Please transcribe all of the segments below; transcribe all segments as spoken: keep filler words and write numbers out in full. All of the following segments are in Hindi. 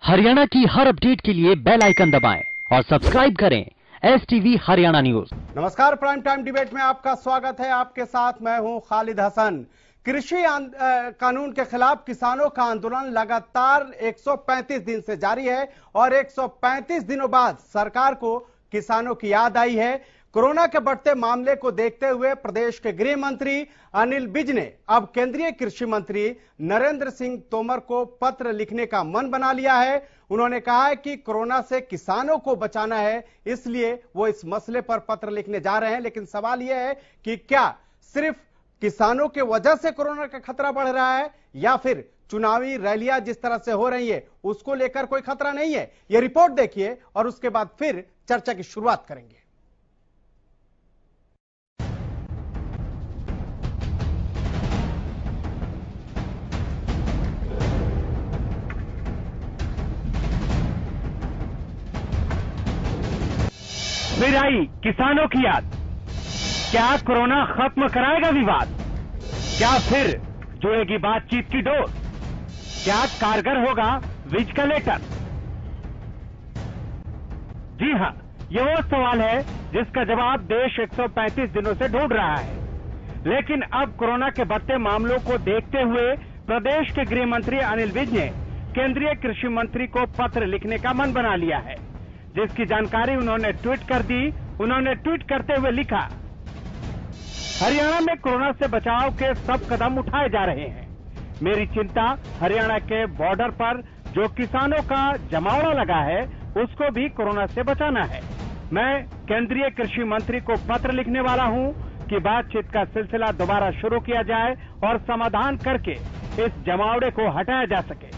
हरियाणा की हर अपडेट के लिए बेल आइकन दबाएं और सब्सक्राइब करें एस टीवी हरियाणा न्यूज। नमस्कार, प्राइम टाइम डिबेट में आपका स्वागत है। आपके साथ मैं हूं खालिद हसन। कृषि कानून के खिलाफ किसानों का आंदोलन लगातार एक सौ पैंतीस दिन से जारी है और एक सौ पैंतीस दिनों बाद सरकार को किसानों की याद आई है। कोरोना के बढ़ते मामले को देखते हुए प्रदेश के गृह मंत्री अनिल विज ने अब केंद्रीय कृषि मंत्री नरेंद्र सिंह तोमर को पत्र लिखने का मन बना लिया है। उन्होंने कहा है कि कोरोना से किसानों को बचाना है, इसलिए वो इस मसले पर पत्र लिखने जा रहे हैं। लेकिन सवाल यह है कि क्या सिर्फ किसानों के वजह से कोरोना का खतरा बढ़ रहा है या फिर चुनावी रैलियां जिस तरह से हो रही है उसको लेकर कोई खतरा नहीं है। यह रिपोर्ट देखिए और उसके बाद फिर चर्चा की शुरुआत करेंगे। फिर आई किसानों की याद। क्या कोरोना खत्म कराएगा विवाद? क्या फिर जुड़ेगी बातचीत की डोर? क्या कारगर होगा विज का लेटर? जी हां, यह वो सवाल है जिसका जवाब देश एक सौ पैंतीस दिनों से ढूंढ रहा है। लेकिन अब कोरोना के बढ़ते मामलों को देखते हुए प्रदेश के गृह मंत्री अनिल विज ने केंद्रीय कृषि मंत्री को पत्र लिखने का मन बना लिया है, जिसकी जानकारी उन्होंने ट्वीट कर दी। उन्होंने ट्वीट करते हुए लिखा, हरियाणा में कोरोना से बचाव के सब कदम उठाए जा रहे हैं। मेरी चिंता हरियाणा के बॉर्डर पर जो किसानों का जमावड़ा लगा है उसको भी कोरोना से बचाना है। मैं केंद्रीय कृषि मंत्री को पत्र लिखने वाला हूं कि बातचीत का सिलसिला दोबारा शुरू किया जाए और समाधान करके इस जमावड़े को हटाया जा सके।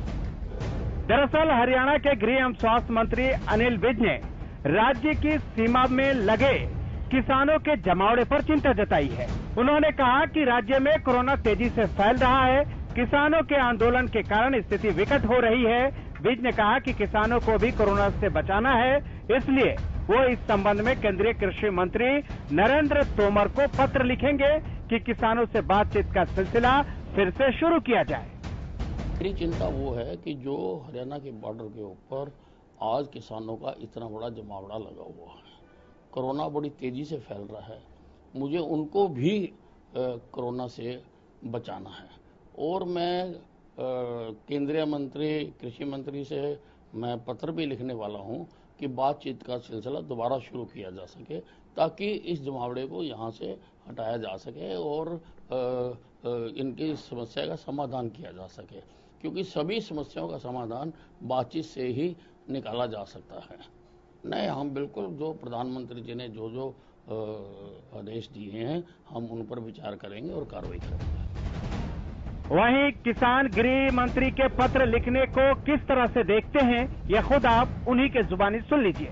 दरअसल हरियाणा के गृह एवं स्वास्थ्य मंत्री अनिल विज ने राज्य की सीमा में लगे किसानों के जमावड़े पर चिंता जताई है। उन्होंने कहा कि राज्य में कोरोना तेजी से फैल रहा है, किसानों के आंदोलन के कारण स्थिति विकट हो रही है। विज ने कहा कि किसानों को भी कोरोना से बचाना है, इसलिए वो इस संबंध में केंद्रीय कृषि मंत्री नरेंद्र तोमर को पत्र लिखेंगे कि किसानों से बातचीत का सिलसिला फिर से शुरू किया जाए। मेरी चिंता वो है कि जो हरियाणा के बॉर्डर के ऊपर आज किसानों का इतना बड़ा जमावड़ा लगा हुआ है, कोरोना बड़ी तेजी से फैल रहा है, मुझे उनको भी कोरोना से बचाना है। और मैं केंद्रीय मंत्री कृषि मंत्री से मैं पत्र भी लिखने वाला हूं कि बातचीत का सिलसिला दोबारा शुरू किया जा सके, ताकि इस जमावड़े को यहां से हटाया जा सके और आ, आ, इनकी समस्या का समाधान किया जा सके, क्योंकि सभी समस्याओं का समाधान बातचीत से ही निकाला जा सकता है। नहीं, हम बिल्कुल जो प्रधानमंत्री जी ने जो जो आदेश दिए हैं हम उन पर विचार करेंगे और कार्रवाई करेंगे। वहीं किसान गृह मंत्री के पत्र लिखने को किस तरह से देखते हैं, यह खुद आप उन्हीं के जुबानी सुन लीजिए।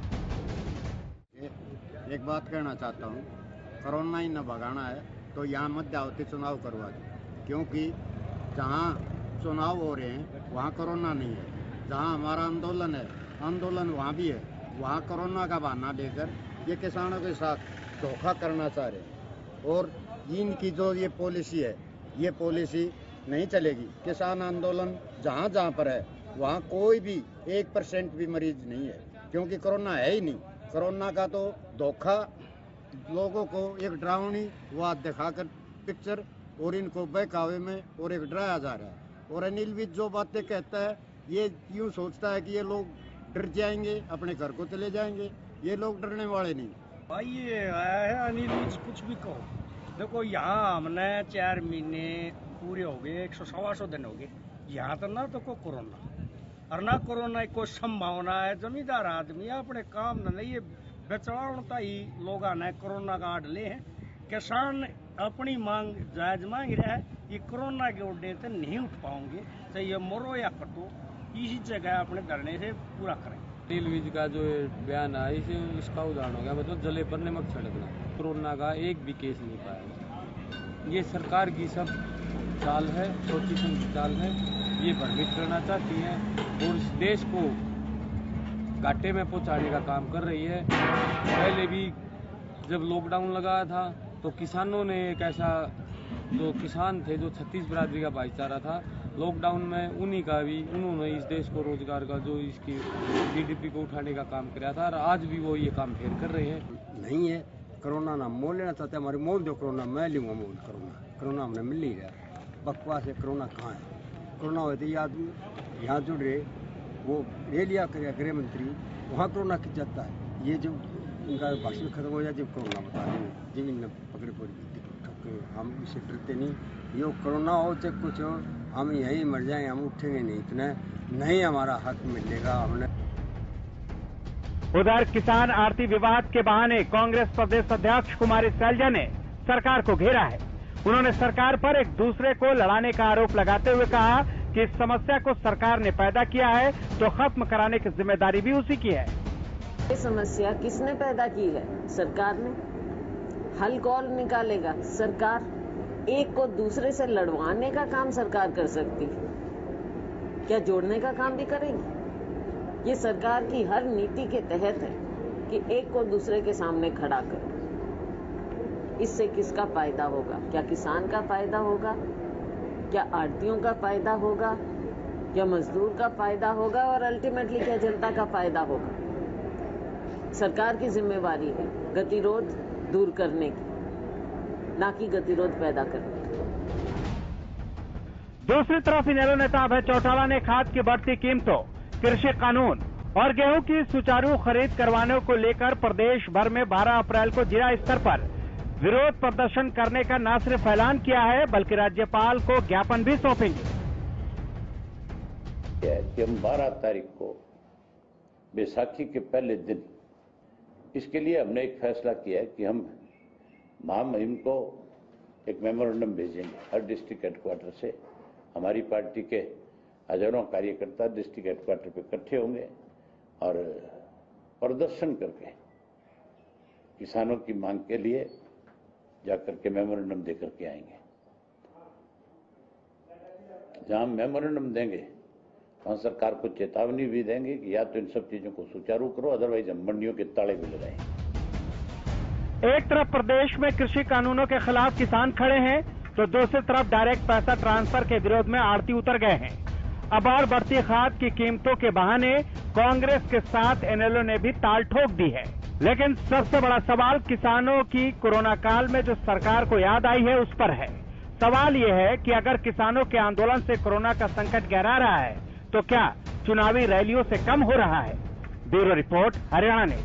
एक बात कहना चाहता हूँ, कोरोना ही न भगाना है तो यहाँ मध्यावधि चुनाव करवा दो, क्योंकि जहाँ चुनाव हो रहे हैं वहाँ कोरोना नहीं है। जहाँ हमारा आंदोलन है, आंदोलन वहाँ भी है। वहाँ कोरोना का बहाना लेकर ये किसानों के साथ धोखा करना चाह रहे हैं और इनकी जो ये पॉलिसी है ये पॉलिसी नहीं चलेगी। किसान आंदोलन जहाँ जहाँ पर है वहाँ कोई भी एक परसेंट भी मरीज नहीं है, क्योंकि कोरोना है ही नहीं। कोरोना का तो धोखा लोगों को एक डरावनी बात दिखाकर पिक्चर और इनको बहकावे में और एक डराया जा रहा है। और अनिल विज जो बातें कहता है ये यूँ सोचता है कि ये लोग डर जाएंगे, अपने घर को चले जाएंगे। ये लोग डरने वाले नहीं। भाई ये है अनिल विज, कुछ भी कहो, देखो यहाँ हमने चार महीने पूरे हो गए, एक सौ सवा सौ दिन हो गए, यहाँ तो ना तो को कोरोना और ना कोरोना को संभावना है। जमींदार आदमी अपने काम न नहीं, ये बेचवाता ही लोग ने कोरोना का आड़ ले हैं। किसान अपनी मांग जायज मांग रहा है, ये कोरोना के उड्डे तो नहीं उठ पाओगे, चाहे ये मरो या कटो, इसी जगह अपने धरने से पूरा करें। अनिल विज का जो बयान है इसे इसका उदाहरण हो गया, मतलब जले पर नमक छिड़कना। कोरोना का एक भी केस नहीं पाया। ये सरकार की सब चाल है, सोची समझी चाल है, ये भ्रमित करना चाहती है और इस देश को घाटे में पहुंचाने का काम कर रही है। पहले भी जब लॉकडाउन लगाया था तो किसानों ने एक ऐसा, जो किसान थे, जो छत्तीस बिरादरी का भाईचारा था, लॉकडाउन में उन्हीं का भी, उन्होंने इस देश को रोजगार का, जो इसकी जीडीपी को उठाने का काम किया था, और आज भी वो ये काम फिर कर रहे हैं। नहीं है कोरोना ना मोल लेना चाहते, हमारे मोल दो कोरोना, मैं लूँगा मोल कोरोना। कोरोना हमने मिल ही रहा, बकवास है। कोरोना कहाँ है? कोरोना होते ही आदमी यहाँ जुड़ रहे, वो रेलिया करे गृह मंत्री, वहाँ कोरोना की जाता है। ये जब इनका भाषण खत्म हो जाए, जब कोरोना बता रहे हैं, जब इनने पकड़े पड़ी, हम इससे डरते नहीं। ये कोरोना हो चाहे कुछ हो, हम यहीं मर जाएं, हम उठेंगे नहीं, इतना नहीं हमारा हक मिलेगा। हमने उधर किसान आरती विवाद के बहाने कांग्रेस प्रदेश अध्यक्ष कुमारी सैलजा ने सरकार को घेरा है। उन्होंने सरकार पर एक दूसरे को लड़ाने का आरोप लगाते हुए कहा कि इस समस्या को सरकार ने पैदा किया है, तो खत्म कराने की जिम्मेदारी भी उसी की है। ये समस्या किसने पैदा की है? सरकार ने। हल कौन निकालेगा? सरकार। एक को दूसरे से लड़वाने का काम सरकार कर सकती है, क्या जोड़ने का काम भी करेगी? ये सरकार की हर नीति के तहत है कि एक को दूसरे के सामने खड़ा करो। इससे किसका फायदा होगा? क्या किसान का फायदा होगा? क्या आड़तियों का फायदा होगा? क्या मजदूर का फायदा होगा? और अल्टीमेटली क्या जनता का फायदा होगा? सरकार की जिम्मेवारी है गतिरोध दूर करने की, ना कि गतिरोध पैदा करने की। दूसरी तरफ इनेलो नेता अभय चौटाला ने खाद की बढ़ती कीमतों, कृषि कानून और गेहूं की सुचारू खरीद करवाने को लेकर प्रदेश भर में बारह अप्रैल को जिला स्तर पर विरोध प्रदर्शन करने का न सिर्फ ऐलान किया है, बल्कि राज्यपाल को ज्ञापन भी सौंपेंगे। कि हम बारह तारीख को बैसाखी के पहले दिन, इसके लिए हमने एक फैसला किया है कि हम महामहिम को एक मेमोरेंडम भेजेंगे। हर डिस्ट्रिक्ट हेडक्वार्टर से हमारी पार्टी के हजारों कार्यकर्ता डिस्ट्रिक्ट हेडक्वार्टर पे इकट्ठे होंगे और प्रदर्शन करके किसानों की मांग के लिए जाकर के मेमोरेंडम देकर के आएंगे। जहां मेमोरेंडम देंगे वहां सरकार को चेतावनी भी देंगे कि या तो इन सब चीजों को सुचारू करो, अदरवाइज हम मंडियों के ताले भी लगाएंगे। एक तरफ प्रदेश में कृषि कानूनों के खिलाफ किसान खड़े हैं, तो दूसरी तरफ डायरेक्ट पैसा ट्रांसफर के विरोध में आड़ती उतर गए हैं। अब और बढ़ती खाद की कीमतों के बहाने कांग्रेस के साथ इनेलो ने भी ताल ठोक दी है। लेकिन सबसे बड़ा सवाल किसानों की कोरोना काल में जो सरकार को याद आई है उस पर है। सवाल यह है कि अगर किसानों के आंदोलन से कोरोना का संकट गहरा रहा है, तो क्या चुनावी रैलियों से कम हो रहा है? ब्यूरो रिपोर्ट, हरियाणा ने।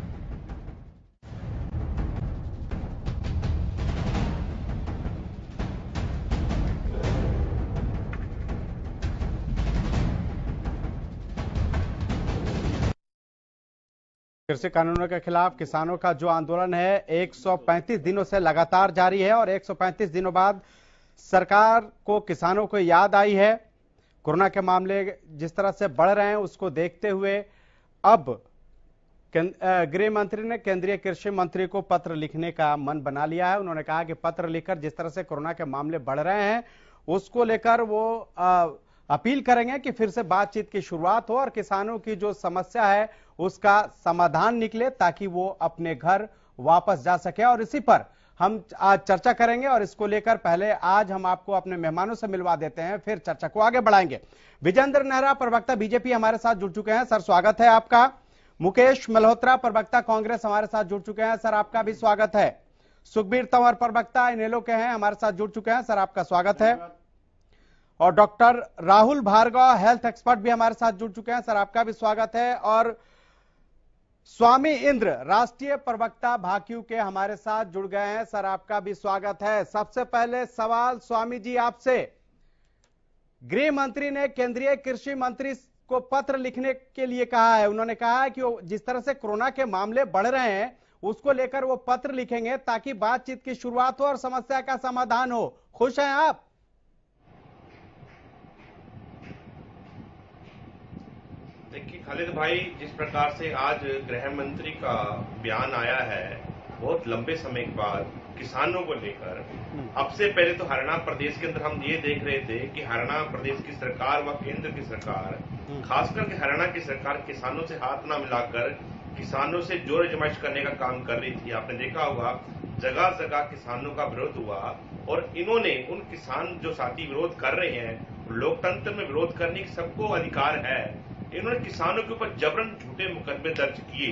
कृषि कानूनों के खिलाफ किसानों का जो आंदोलन है एक सौ पैंतीस दिनों से लगातार जारी है और एक सौ पैंतीस दिनों बाद सरकार को किसानों को याद आई है। कोरोना के मामले जिस तरह से बढ़ रहे हैं उसको देखते हुए अब गृह मंत्री ने केंद्रीय कृषि मंत्री को पत्र लिखने का मन बना लिया है। उन्होंने कहा कि पत्र लिखकर जिस तरह से कोरोना के मामले बढ़ रहे हैं उसको लेकर वो आ, अपील करेंगे कि फिर से बातचीत की शुरुआत हो और किसानों की जो समस्या है उसका समाधान निकले ताकि वो अपने घर वापस जा सके। और इसी पर हम आज चर्चा करेंगे और इसको लेकर पहले आज हम आपको अपने मेहमानों से मिलवा देते हैं, फिर चर्चा को आगे बढ़ाएंगे। विजेंद्र नेहरा, प्रवक्ता बीजेपी, हमारे साथ जुड़ चुके हैं। सर, स्वागत है आपका। मुकेश मल्होत्रा, प्रवक्ता कांग्रेस, हमारे साथ जुड़ चुके हैं। सर, आपका भी स्वागत है। सुखबीर तंवर, प्रवक्ता इनेलो के हैं, हमारे साथ जुड़ चुके हैं। सर, आपका स्वागत है। और doctor Rahul Bhargava, health expert, भी हमारे साथ जुड़ चुके हैं। सर, आपका भी स्वागत है। और स्वामी इंद्र, राष्ट्रीय प्रवक्ता भाक्यू के, हमारे साथ जुड़ गए हैं। सर, आपका भी स्वागत है। सबसे पहले सवाल स्वामी जी आपसे, गृह मंत्री ने केंद्रीय कृषि मंत्री को पत्र लिखने के लिए कहा है। उन्होंने कहा है कि वो जिस तरह से कोरोना के मामले बढ़ रहे हैं उसको लेकर वो पत्र लिखेंगे ताकि बातचीत की शुरुआत हो और समस्या का समाधान हो। खुश हैं आप? देखिए खालिद भाई, जिस प्रकार से आज गृह मंत्री का बयान आया है बहुत लंबे समय के बाद किसानों को लेकर, अब से पहले तो हरियाणा प्रदेश के अंदर हम ये देख रहे थे कि हरियाणा प्रदेश की सरकार व केंद्र की सरकार, खासकर के हरियाणा की सरकार, किसानों से हाथ ना मिलाकर किसानों से जोर जमाइश करने का काम कर रही थी। आपने देखा होगा जगह जगह किसानों का विरोध हुआ और इन्होंने उन किसान जो साथी विरोध कर रहे हैं लोकतंत्र में विरोध करने की सबको अधिकार है। इन्होंने किसानों के ऊपर जबरन झूठे मुकदमे दर्ज किए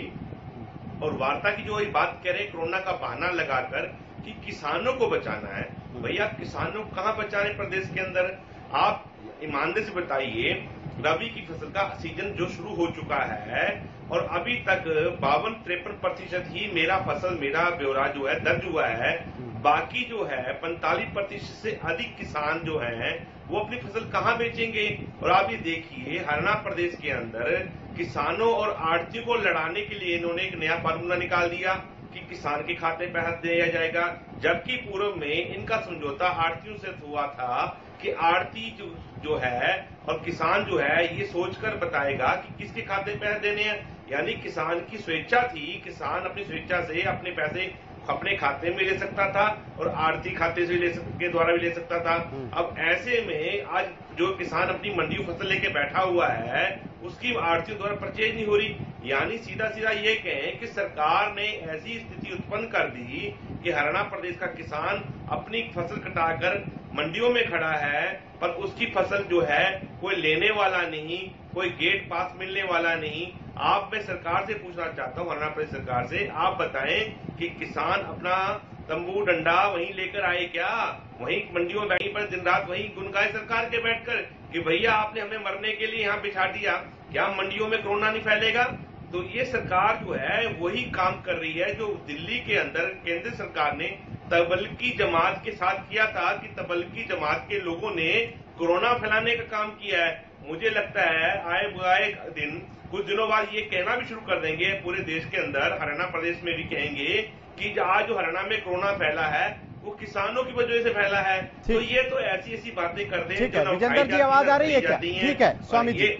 और वार्ता की जो ये बात कह रहे कोरोना का बहाना लगाकर कि किसानों को बचाना है। भैया किसानों को कहां बचा रहे प्रदेश के अंदर? आप ईमानदारी से बताइए, रबी की फसल का सीजन जो शुरू हो चुका है और अभी तक बावन तिरपन प्रतिशत ही मेरा फसल मेरा ब्यौरा जो है दर्ज हुआ है। बाकी जो है पैंतालीस प्रतिशत से अधिक किसान जो हैं वो अपनी फसल कहां बेचेंगे? और आप ये देखिए हरियाणा प्रदेश के अंदर किसानों और आड़तियों को लड़ाने के लिए इन्होंने एक नया फार्मूला निकाल दिया कि किसान के खाते पे पैसा दिया जाएगा, जबकि पूर्व में इनका समझौता आड़तियों से हुआ था कि आड़ती जो, जो है और किसान जो है ये सोचकर बताएगा कि किसके खाते पैसे देने हैं। यानी किसान की स्वेच्छा थी, किसान अपनी स्वेच्छा से अपने पैसे अपने खाते में ले सकता था और आड़ती खाते से ले के द्वारा भी ले सकता था। अब ऐसे में आज जो किसान अपनी मंडी में फसल लेके बैठा हुआ है उसकी आड़तियों द्वारा परचेज नहीं हो रही। यानी सीधा सीधा ये कहें कि सरकार ने ऐसी स्थिति उत्पन्न कर दी कि हरियाणा प्रदेश का किसान अपनी फसल कटाकर मंडियों में खड़ा है पर उसकी फसल जो है कोई लेने वाला नहीं, कोई गेट पास मिलने वाला नहीं। आप मैं सरकार से पूछना चाहता हूं, हरियाणा प्रदेश सरकार से, आप बताएं कि किसान अपना तंबू डंडा वहीं लेकर आए क्या? वहीं मंडियों में वहीं पर दिन रात वहीं गुनगाए सरकार के बैठकर कि भैया आपने हमें मरने के लिए यहाँ बिछा दिया, क्या मंडियों में कोरोना नहीं फैलेगा? तो ये सरकार जो है वही काम कर रही है जो दिल्ली के अंदर केंद्र सरकार ने तबलीगी जमात के साथ किया था कि तबलीगी जमात के लोगों ने कोरोना फैलाने का काम किया है। मुझे लगता है आए बुआए दिन कुछ दिनों बाद ये कहना भी शुरू कर देंगे पूरे देश के अंदर, हरियाणा प्रदेश में भी कहेंगे कि आज जो हरियाणा में कोरोना फैला है वो किसानों की वजह से फैला है। तो ये तो ऐसी ऐसी बातें करते हैं। ठीक है विजेंद्र जी, आवाज आ रही है क्या? ठीक है स्वामी जी,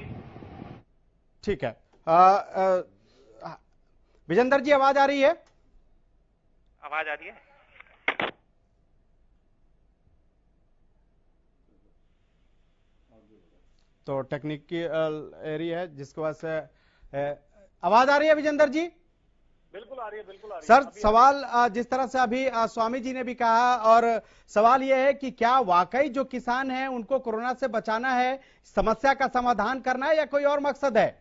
ठीक है विजेंद्र जी, आवाज आ रही है? आवाज आ रही है? तो टेक्निकल एरिया है जिसके वजह से आवाज आ रही है विजेंद्र जी? बिल्कुल आ रही है, बिल्कुल आ रही है। सर सवाल जिस तरह से अभी स्वामी जी ने भी कहा और सवाल यह है कि क्या वाकई जो किसान हैं उनको कोरोना से बचाना है, समस्या का समाधान करना है या कोई और मकसद है?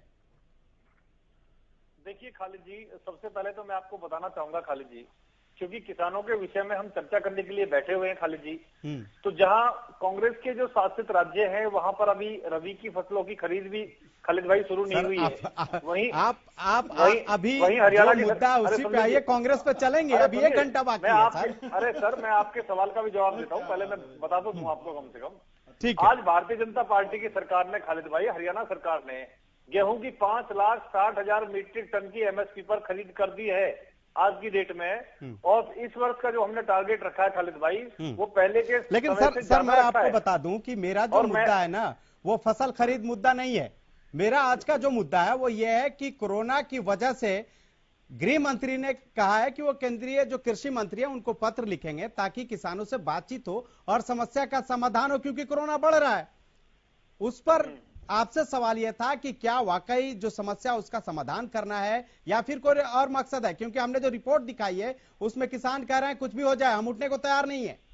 देखिए खालिद जी, सबसे पहले तो मैं आपको बताना चाहूंगा खालिद जी, क्योंकि किसानों के विषय में हम चर्चा करने के लिए बैठे हुए हैं खालिद जी, तो जहां कांग्रेस के जो शासित राज्य हैं वहां पर अभी रबी की फसलों की खरीद भी खालिद भाई शुरू नहीं हुई है। वहीं आप आप वहीं, अभी वहीं हरियाणा जो मुद्दा उसी पे आइए, कांग्रेस पे चलेंगे, अभी एक घंटा बाकी है सर। अरे सर मैं आपके सवाल का भी जवाब देता हूँ, पहले मैं बता तो दूं आपको कम से कम। ठीक आज भारतीय जनता पार्टी की सरकार ने खालिद भाई, हरियाणा सरकार ने गेहूं की पांच लाख साठ हजार मीट्रिक टन की एमएसपी पर खरीद कर दी है आज की डेट में। और इस वर्ष का जो हमने टारगेट रखा है खालिद भाई वो पहले के लेकिन सर सर मैं आपको बता दूं कि मेरा जो मुद्दा है ना वो फसल खरीद मुद्दा नहीं है। मेरा आज का जो मुद्दा है वो ये है कि कोरोना की वजह से गृह मंत्री ने कहा है कि वो केंद्रीय जो कृषि मंत्री है उनको पत्र लिखेंगे ताकि किसानों से बातचीत हो और समस्या का समाधान हो, क्योंकि कोरोना बढ़ रहा है। उस पर आपसे सवाल यह था कि क्या वाकई जो समस्या उसका समाधान करना है या फिर कोई और मकसद है, क्योंकि हमने जो रिपोर्ट दिखाई है उसमें किसान कह रहे हैं कुछ भी हो जाए हम उठने को तैयार नहीं है।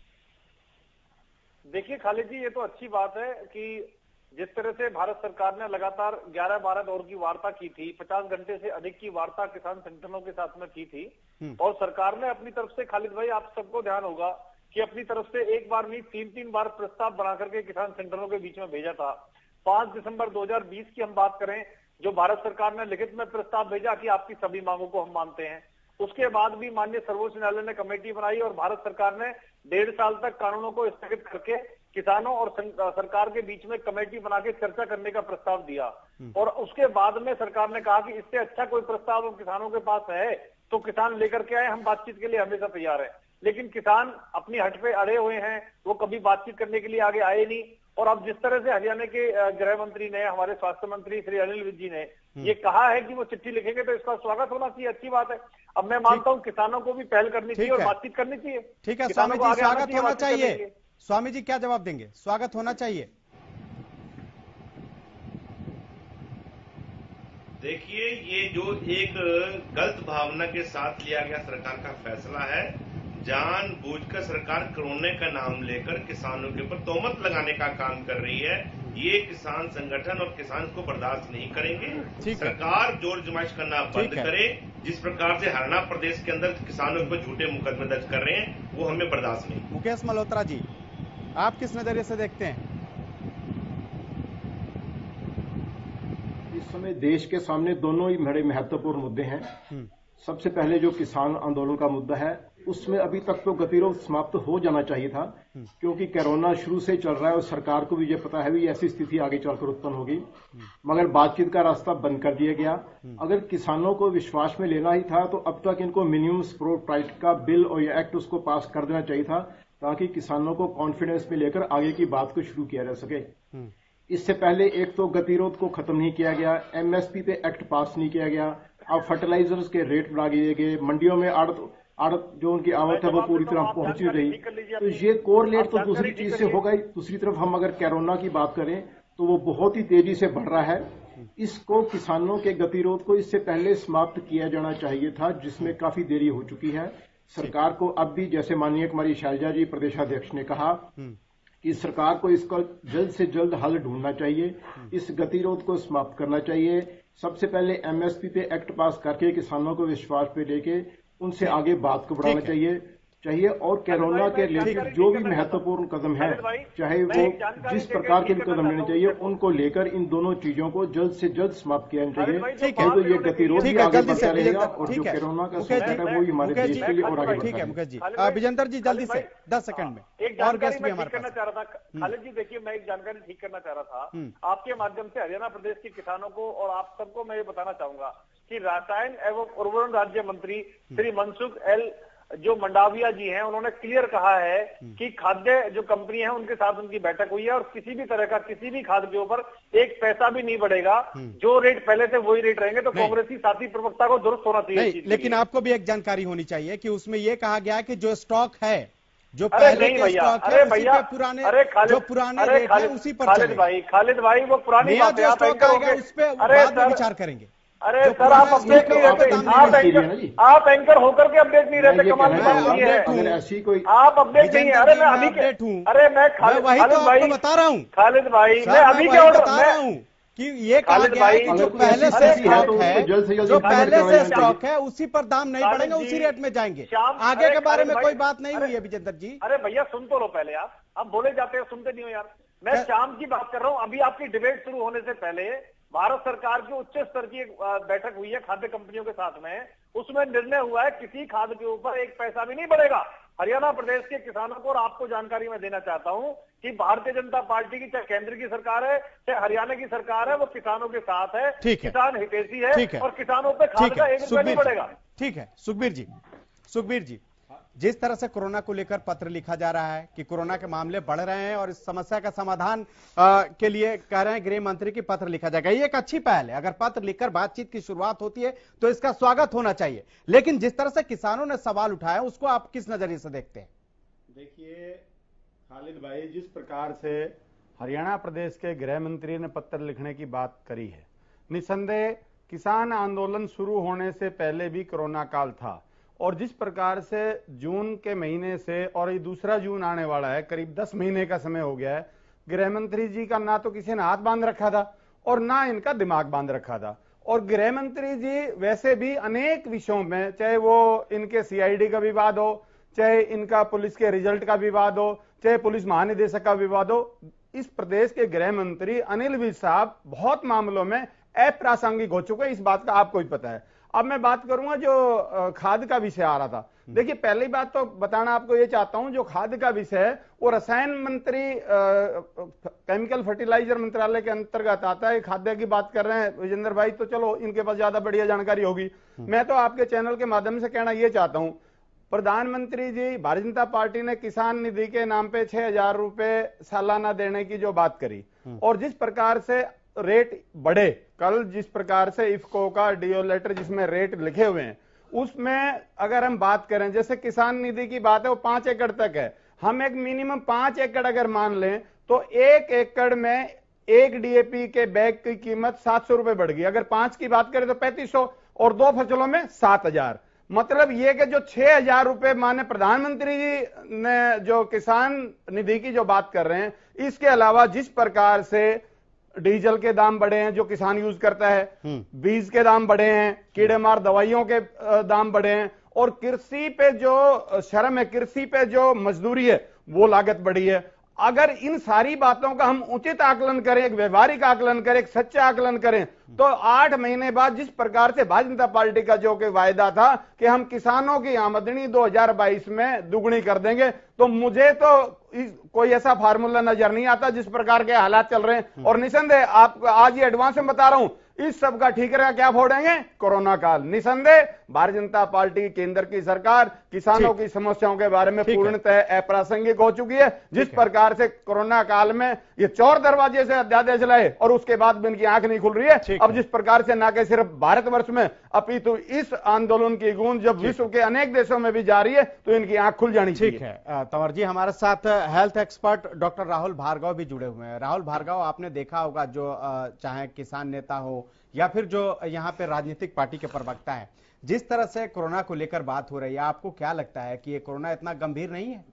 देखिए खालिद जी, ये तो अच्छी बात है कि जिस तरह से भारत सरकार ने लगातार ग्यारह बारह दौर की वार्ता की थी, पचास घंटे से अधिक की वार्ता किसान संगठनों के साथ में की थी और सरकार ने अपनी तरफ से, खालिद भाई आप सबको ध्यान होगा कि अपनी तरफ से एक बार नहीं तीन तीन बार प्रस्ताव बना करके किसान संगठनों के बीच में भेजा था। पांच दिसंबर दो हज़ार बीस की हम बात करें, जो भारत सरकार ने लिखित में प्रस्ताव भेजा कि आपकी सभी मांगों को हम मानते हैं। उसके बाद भी माननीय सर्वोच्च न्यायालय ने कमेटी बनाई और भारत सरकार ने डेढ़ साल तक कानूनों को स्थगित करके किसानों और सरकार के बीच में कमेटी बना के चर्चा करने का प्रस्ताव दिया। और उसके बाद में सरकार ने कहा कि इससे अच्छा कोई प्रस्ताव किसानों के पास है तो किसान लेकर के आए, हम बातचीत के लिए हमेशा तैयार है। लेकिन किसान अपनी हट पे अड़े हुए हैं, वो कभी बातचीत करने के लिए आगे आए नहीं। और अब जिस तरह से हरियाणा के गृह मंत्री ने, हमारे स्वास्थ्य मंत्री श्री अनिल विज जी ने ये कहा है कि वो चिट्ठी लिखेंगे तो इसका स्वागत होना चाहिए, अच्छी बात है। अब मैं मानता हूं किसानों को भी पहल करनी चाहिए और बातचीत करनी चाहिए। ठीक है स्वामी जी, स्वागत होना चाहिए। स्वामी जी क्या जवाब देंगे? स्वागत होना चाहिए। देखिए, ये जो एक गलत भावना के साथ लिया गया सरकार का फैसला है, जानबूझकर सरकार कोरोना का नाम लेकर किसानों के ऊपर तोहमत लगाने का काम कर रही है। ये किसान संगठन और किसान को बर्दाश्त नहीं करेंगे। सरकार जोर जमाइश करना बंद करे। जिस प्रकार से हरियाणा प्रदेश के अंदर किसानों के ऊपर झूठे मुकदमे दर्ज कर रहे हैं, वो हमें बर्दाश्त नहीं। मुकेश मल्होत्रा जी, आप किस नजरिए से देखते हैं? इस समय देश के सामने दोनों ही बड़े महत्वपूर्ण मुद्दे हैं। सबसे पहले जो किसान आंदोलन का मुद्दा है, उसमें अभी तक तो गतिरोध समाप्त हो जाना चाहिए था, क्योंकि कोरोना शुरू से चल रहा है और सरकार को भी ये पता है भी ऐसी स्थिति आगे चलकर उत्पन्न होगी, मगर बातचीत का रास्ता बंद कर दिया गया। अगर किसानों को विश्वास में लेना ही था तो अब तक इनको मिनिमम सपोर्ट प्राइस का बिल और ये एक्ट उसको पास कर देना चाहिए था, ताकि किसानों को कॉन्फिडेंस में लेकर आगे की बात को शुरू किया जा सके। इससे पहले एक तो गतिरोध को खत्म नहीं किया गया, एमएसपी पे एक्ट पास नहीं किया गया, अब फर्टिलाइजर्स के रेट बढ़ा दिए गए, मंडियों में आड़त आड़त जो उनकी आवक है वो पूरी तरह पहुंची रही। तो ये कोरलेट तो दूसरी चीज से होगा ही। दूसरी तरफ हम अगर कोरोना की बात करें तो वो बहुत ही तेजी से बढ़ रहा है। इसको किसानों के गतिरोध को इससे पहले समाप्त किया जाना चाहिए था, जिसमें काफी देरी हो चुकी है। सरकार को अब भी, जैसे माननीय कुमारी शैलजा जी प्रदेशाध्यक्ष ने कहा, कि सरकार को इसका जल्द से जल्द हल ढूंढना चाहिए, इस गतिरोध को समाप्त करना चाहिए। सबसे पहले एमएसपी पे एक्ट पास करके किसानों को विश्वास पे लेके उनसे आगे बात को बढ़ाना चाहिए चाहिए और कोरोना के रिलेटेड जो भी महत्वपूर्ण कदम है, चाहे वो जिस प्रकार के भी कदम लेने चाहिए, उनको लेकर इन दोनों चीजों को जल्द से जल्द समाप्त किया जाना चाहिए। ठीक है, तो ये गतिरोध भी आगे बढ़ता रहेगा और जो कोरोना का संकट है वो ही हमारे देश के लिए और आगे बढ़ेगा। ठीक है मुकेश जी। विजेंद्र जी जल्दी से दस सेकंड में एक और गेस्ट भी हमारे करना चाह रहा था। खालिद जी देखिए, मैं एक जानकारी ठीक करना चाह रहा था आपके माध्यम से हरियाणा प्रदेश के किसानों को और आप सबको मैं ये बताना चाहूंगा कि रसायन एवं उर्वरक राज्य मंत्री श्री मनसुख एल जो मंडाविया जी हैं, उन्होंने क्लियर कहा है कि खाद्य जो कंपनी है उनके साथ उनकी बैठक हुई है और किसी भी तरह का किसी भी खाद्य के ऊपर एक पैसा भी नहीं बढ़ेगा। जो रेट पहले थे वही रेट रहेंगे। तो कांग्रेसी साथी प्रवक्ता को दुरुस्त होना चाहिए। लेकिन आपको भी एक जानकारी होनी चाहिए कि उसमें यह कहा गया कि जो स्टॉक है, जो अरे पहले नहीं के भैया, स्टॉक अरे है, भैया, उसी पे पुराने अरे खालिद, जो पुराने अरे रेट है खालिद, उसी पर खालिद चलेगा। भाई खालिद भाई वो पुरानी नया बात है, जो आप स्टॉक एंकर आएगा होके- उस पे अरे बाद में सर, विचार करेंगे। अरे सर आप अपडेट नहीं रहते, आप एंकर आप एंकर होकर के अपडेट नहीं रहते, कमाल की बात नहीं है। ऐसी कोई आप अपडेट नहीं है। अरे मैं अभी के अरे मैं खालिद वही तो भाई आपको बता रहा हूँ खालिद भाई, सर, मैं अभी मैं के वही ऑर्डर बता रहा हूँ कि ये कहा खालिद गया है भाई, कि जो अगर पहले कोई से ऐसी है तो स्टॉक है, उसको जल्द से जल्द जो इम्प्लीमेंट पहले से करवाया जाए। स्टॉक है उसी पर दाम नहीं खालिद बढ़ेंगे, जी, उसी रेट में जाएंगे। श्याम- आगे अरे के बारे में खालिद कोई भाई, बात नहीं अरे- हुई है विजेंद्र जी। अरे भैया सुन तो लो पहले, आप अब बोले जाते हो सुनते नहीं हो यार। मैं मैं- शाम की बात कर रहा हूँ। अभी आपकी डिबेट शुरू होने से पहले भारत सरकार की उच्च स्तर की एक अ, बैठक हुई है खाद्य कंपनियों के साथ में। उसमें निर्णय हुआ है किसी खाद्य के ऊपर एक पैसा भी नहीं बढ़ेगा। हरियाणा प्रदेश के किसानों को और आपको जानकारी मैं देना चाहता हूं कि भारतीय जनता पार्टी की चाहे केंद्र की सरकार है चाहे हरियाणा की सरकार है, वो किसानों के साथ है। ठीक है। किसान हितैषी ठीक है है। और किसानों पे खाद ठीक का है एक रुपया नहीं सुखबीर बढ़ेगा। जी, ठीक है सुखबीर जी। सुखबीर जी, जिस तरह से कोरोना को लेकर पत्र लिखा जा रहा है कि कोरोना के मामले बढ़ रहे हैं और इस समस्या का समाधान आ, के लिए कह रहे हैं गृह मंत्री की पत्र लिखा जाएगा, ये एक अच्छी पहल है। अगर पत्र लिखकर बातचीत की शुरुआत होती है तो इसका स्वागत होना चाहिए। लेकिन जिस तरह से किसानों ने सवाल उठाया उसको आप किस नजरिए से देखते हैं? देखिए खालिद भाई, जिस प्रकार से हरियाणा प्रदेश के गृह मंत्री ने पत्र लिखने की बात करी है, निसंदेह किसान आंदोलन शुरू होने से पहले भी कोरोना काल था और जिस प्रकार से जून के महीने से और ये दूसरा जून आने वाला है, करीब दस महीने का समय हो गया है, गृह मंत्री जी का ना तो किसी ने हाथ बांध रखा था और ना इनका दिमाग बांध रखा था। और गृह मंत्री जी वैसे भी अनेक विषयों में, चाहे वो इनके सीआईडी का विवाद हो, चाहे इनका पुलिस के रिजल्ट का विवाद हो, चाहे पुलिस महानिदेशक का विवाद हो, इस प्रदेश के गृह मंत्री अनिल विज साहब बहुत मामलों में अप्रासंगिक हो चुके हैं। इस बात का आपको भी पता है। अब मैं बात करूंगा जो खाद का विषय आ रहा था। देखिए पहली बात तो बताना आपको ये चाहता हूं, जो खाद का विषय है वो रसायन मंत्री केमिकल फर्टिलाइजर मंत्रालय के अंतर्गत आता है। खाद्य की बात कर रहे हैं विजेंद्र भाई, तो चलो इनके पास ज्यादा बढ़िया जानकारी होगी। मैं तो आपके चैनल के माध्यम से कहना ये चाहता हूं, प्रधानमंत्री जी भारतीय जनता पार्टी ने किसान निधि के नाम पे छह हजार रुपए सालाना देने की जो बात करी और जिस प्रकार से रेट बढ़े, कल जिस प्रकार से इफको का डीओ लेटर जिसमें रेट लिखे हुए हैं उसमें अगर हम बात करें, जैसे किसान निधि की बात है वो पांच एकड़ तक है, हम एक मिनिमम पांच एकड़ अगर मान लें तो एक एकड़ में एक डीएपी के बैग की कीमत सात सौ रुपए बढ़ गई। अगर पांच की बात करें तो पैंतीस सौ और दो फसलों में सात हजार। मतलब ये कि जो छह हजार रुपए माने प्रधानमंत्री जी ने जो किसान निधि की जो बात कर रहे हैं, इसके अलावा जिस प्रकार से डीजल के दाम बढ़े हैं जो किसान यूज करता है, बीज के दाम बढ़े हैं, कीड़े मार दवाइयों के दाम बढ़े हैं, और कृषि पे जो श्रम है, कृषि पे जो मजदूरी है वो लागत बढ़ी है। अगर इन सारी बातों का हम उचित आकलन करें, एक व्यवहारिक आकलन करें, एक सच्चा आकलन करें, तो आठ महीने बाद जिस प्रकार से भारतीय जनता पार्टी का जो कि वायदा था कि हम किसानों की आमदनी दो हजार बाईस में दुगनी कर देंगे, तो मुझे तो इस, कोई ऐसा फार्मूला नजर नहीं आता जिस प्रकार के हालात चल रहे हैं। और निसंदेह आप आज ये एडवांस में बता रहा हूं, इस सब का ठीकरा क्या फोड़ेंगे? कोरोना काल। निसंदेह भारतीय जनता पार्टी केंद्र की सरकार किसानों की समस्याओं के बारे में पूर्णतः अप्रासंगिक हो चुकी है। जिस प्रकार से कोरोना काल में ये चौर दरवाजे से अध्यादेश लाए और उसके बाद भी इनकी आंख नहीं खुल रही है। अब जिस प्रकार से ना कि सिर्फ भारतवर्ष में अपितु इस आंदोलन की गूंज जब विश्व के अनेक देशों में भी जा रही है, तो इनकी आंख खुल जानी चाहिए। ठीक है तंवर जी, हमारे साथ health expert doctor Rahul Bhargava भी जुड़े हुए हैं। राहुल भार्गव, आपने देखा होगा जो चाहे किसान नेता हो या फिर जो यहाँ पे राजनीतिक पार्टी के प्रवक्ता है, जिस तरह से कोरोना को लेकर बात हो रही है, आपको क्या लगता है कि ये कोरोना इतना गंभीर नहीं है?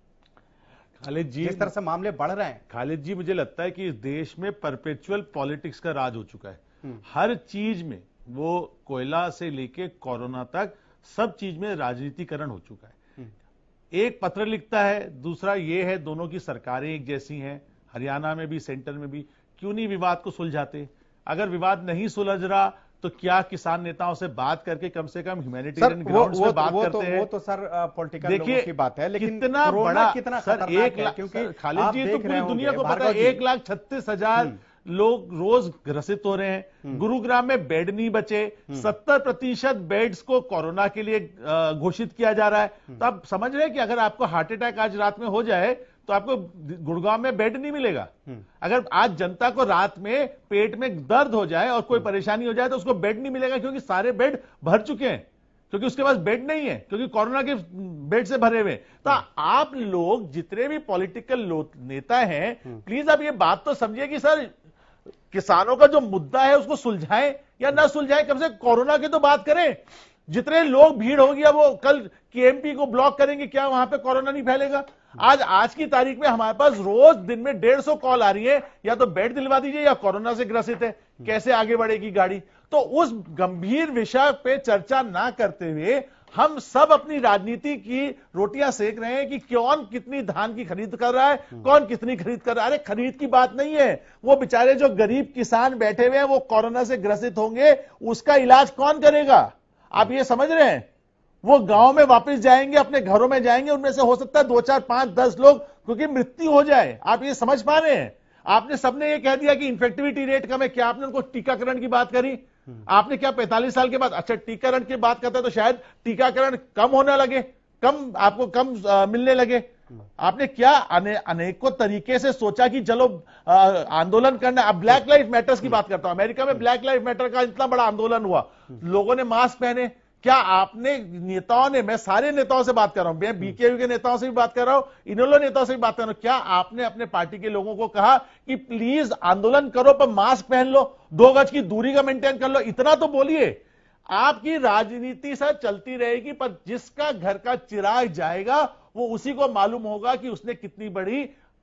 खालिद जी, जिस तरह से मामले बढ़ रहे हैं खालिद जी, मुझे लगता है कि इस देश में परपेचुअल पॉलिटिक्स का राज हो चुका है। हर चीज में, वो कोयला से लेके कोरोना तक, सब चीज में राजनीतिकरण हो चुका है। एक पत्र लिखता है, दूसरा ये है दोनों की सरकारें एक जैसी हैं, हरियाणा में भी सेंटर में भी, क्यों नहीं विवाद को सुलझाते? अगर विवाद नहीं सुलझ रहा तो क्या किसान नेताओं से बात करके कम से कम ह्यूमैनिटेरियन ग्राउंड्स पे बात वो करते तो, हैं? वो तो सर पॉलिटिकल लोगों की बात है, लेकिन कितना बड़ा कितना सर, एक लाख, क्योंकि खालिद जी तो पूरी दुनिया को पता है, एक लाख छत्तीस हजार लोग रोज ग्रसित हो रहे हैं। गुरुग्राम में बेड नहीं बचे, सत्तर प्रतिशत बेड्स को कोरोना के लिए घोषित किया जा रहा है। तो आप समझ रहे हैं कि अगर आपको हार्ट अटैक आज रात में हो जाए तो आपको गुड़गांव में बेड नहीं मिलेगा। अगर आज जनता को रात में पेट में दर्द हो जाए और कोई परेशानी हो जाए तो उसको बेड नहीं मिलेगा, क्योंकि सारे बेड भर चुके हैं, क्योंकि उसके पास बेड नहीं है, क्योंकि कोरोना के बेड से भरे हुए। तो आप लोग जितने भी पॉलिटिकल नेता हैं, प्लीज आप ये बात तो समझिए कि सर किसानों का जो मुद्दा है उसको सुलझाएं या ना सुलझाएं, कम से कोरोना की तो बात करें। जितने लोग भीड़ होगी, वो कल केएमपी को ब्लॉक करेंगे, क्या वहां पे कोरोना नहीं फैलेगा? आज आज की तारीख में हमारे पास रोज दिन में डेढ़ सौ कॉल आ रही है, या तो बेड दिलवा दीजिए या कोरोना से ग्रसित है, कैसे आगे बढ़ेगी गाड़ी? तो उस गंभीर विषय पे चर्चा ना करते हुए हम सब अपनी राजनीति की रोटियां सेक रहे हैं कि कौन कितनी धान की खरीद कर रहा है, कौन कितनी खरीद कर रहा है। अरे खरीद की बात नहीं है, वो बेचारे जो गरीब किसान बैठे हुए हैं वो कोरोना से ग्रसित होंगे, उसका इलाज कौन करेगा? आप ये समझ रहे हैं? वो गांव में वापस जाएंगे, अपने घरों में जाएंगे, उनमें से हो सकता है दो चार पांच दस लोग क्योंकि मृत्यु हो जाए। आप ये समझ पा रहे हैं? आपने सबने ये कह दिया कि इन्फेक्टिविटी रेट कम है, क्या आपने उनको टीकाकरण की बात करी? आपने क्या पैंतालीस साल के बाद, अच्छा टीकाकरण की बात करता है तो शायद टीकाकरण कम होने लगे, कम आपको कम आ, मिलने लगे। आपने क्या अने, अनेकों तरीके से सोचा कि चलो आ, आंदोलन करना। अब ब्लैक लाइफ मैटर्स की बात करता हूं, अमेरिका में ब्लैक लाइफ मैटर का इतना बड़ा आंदोलन हुआ, लोगों ने मास्क पहने। क्या आपने नेताओं ने, मैं सारे नेताओं से बात कर रहा हूं, मैं बीकेयू के नेताओं से भी बात कर रहा हूं, इनेलो नेताओं से भी बात कर रहा हूं, क्या आपने अपने पार्टी के लोगों को कहा कि प्लीज आंदोलन करो पर मास्क पहन लो, दो गज की दूरी का मेंटेन कर लो? इतना तो बोलिए। आपकी राजनीति सर चलती रहेगी, पर जिसका घर का चिराग जाएगा वो उसी को मालूम होगा कि उसने कितनी बड़ी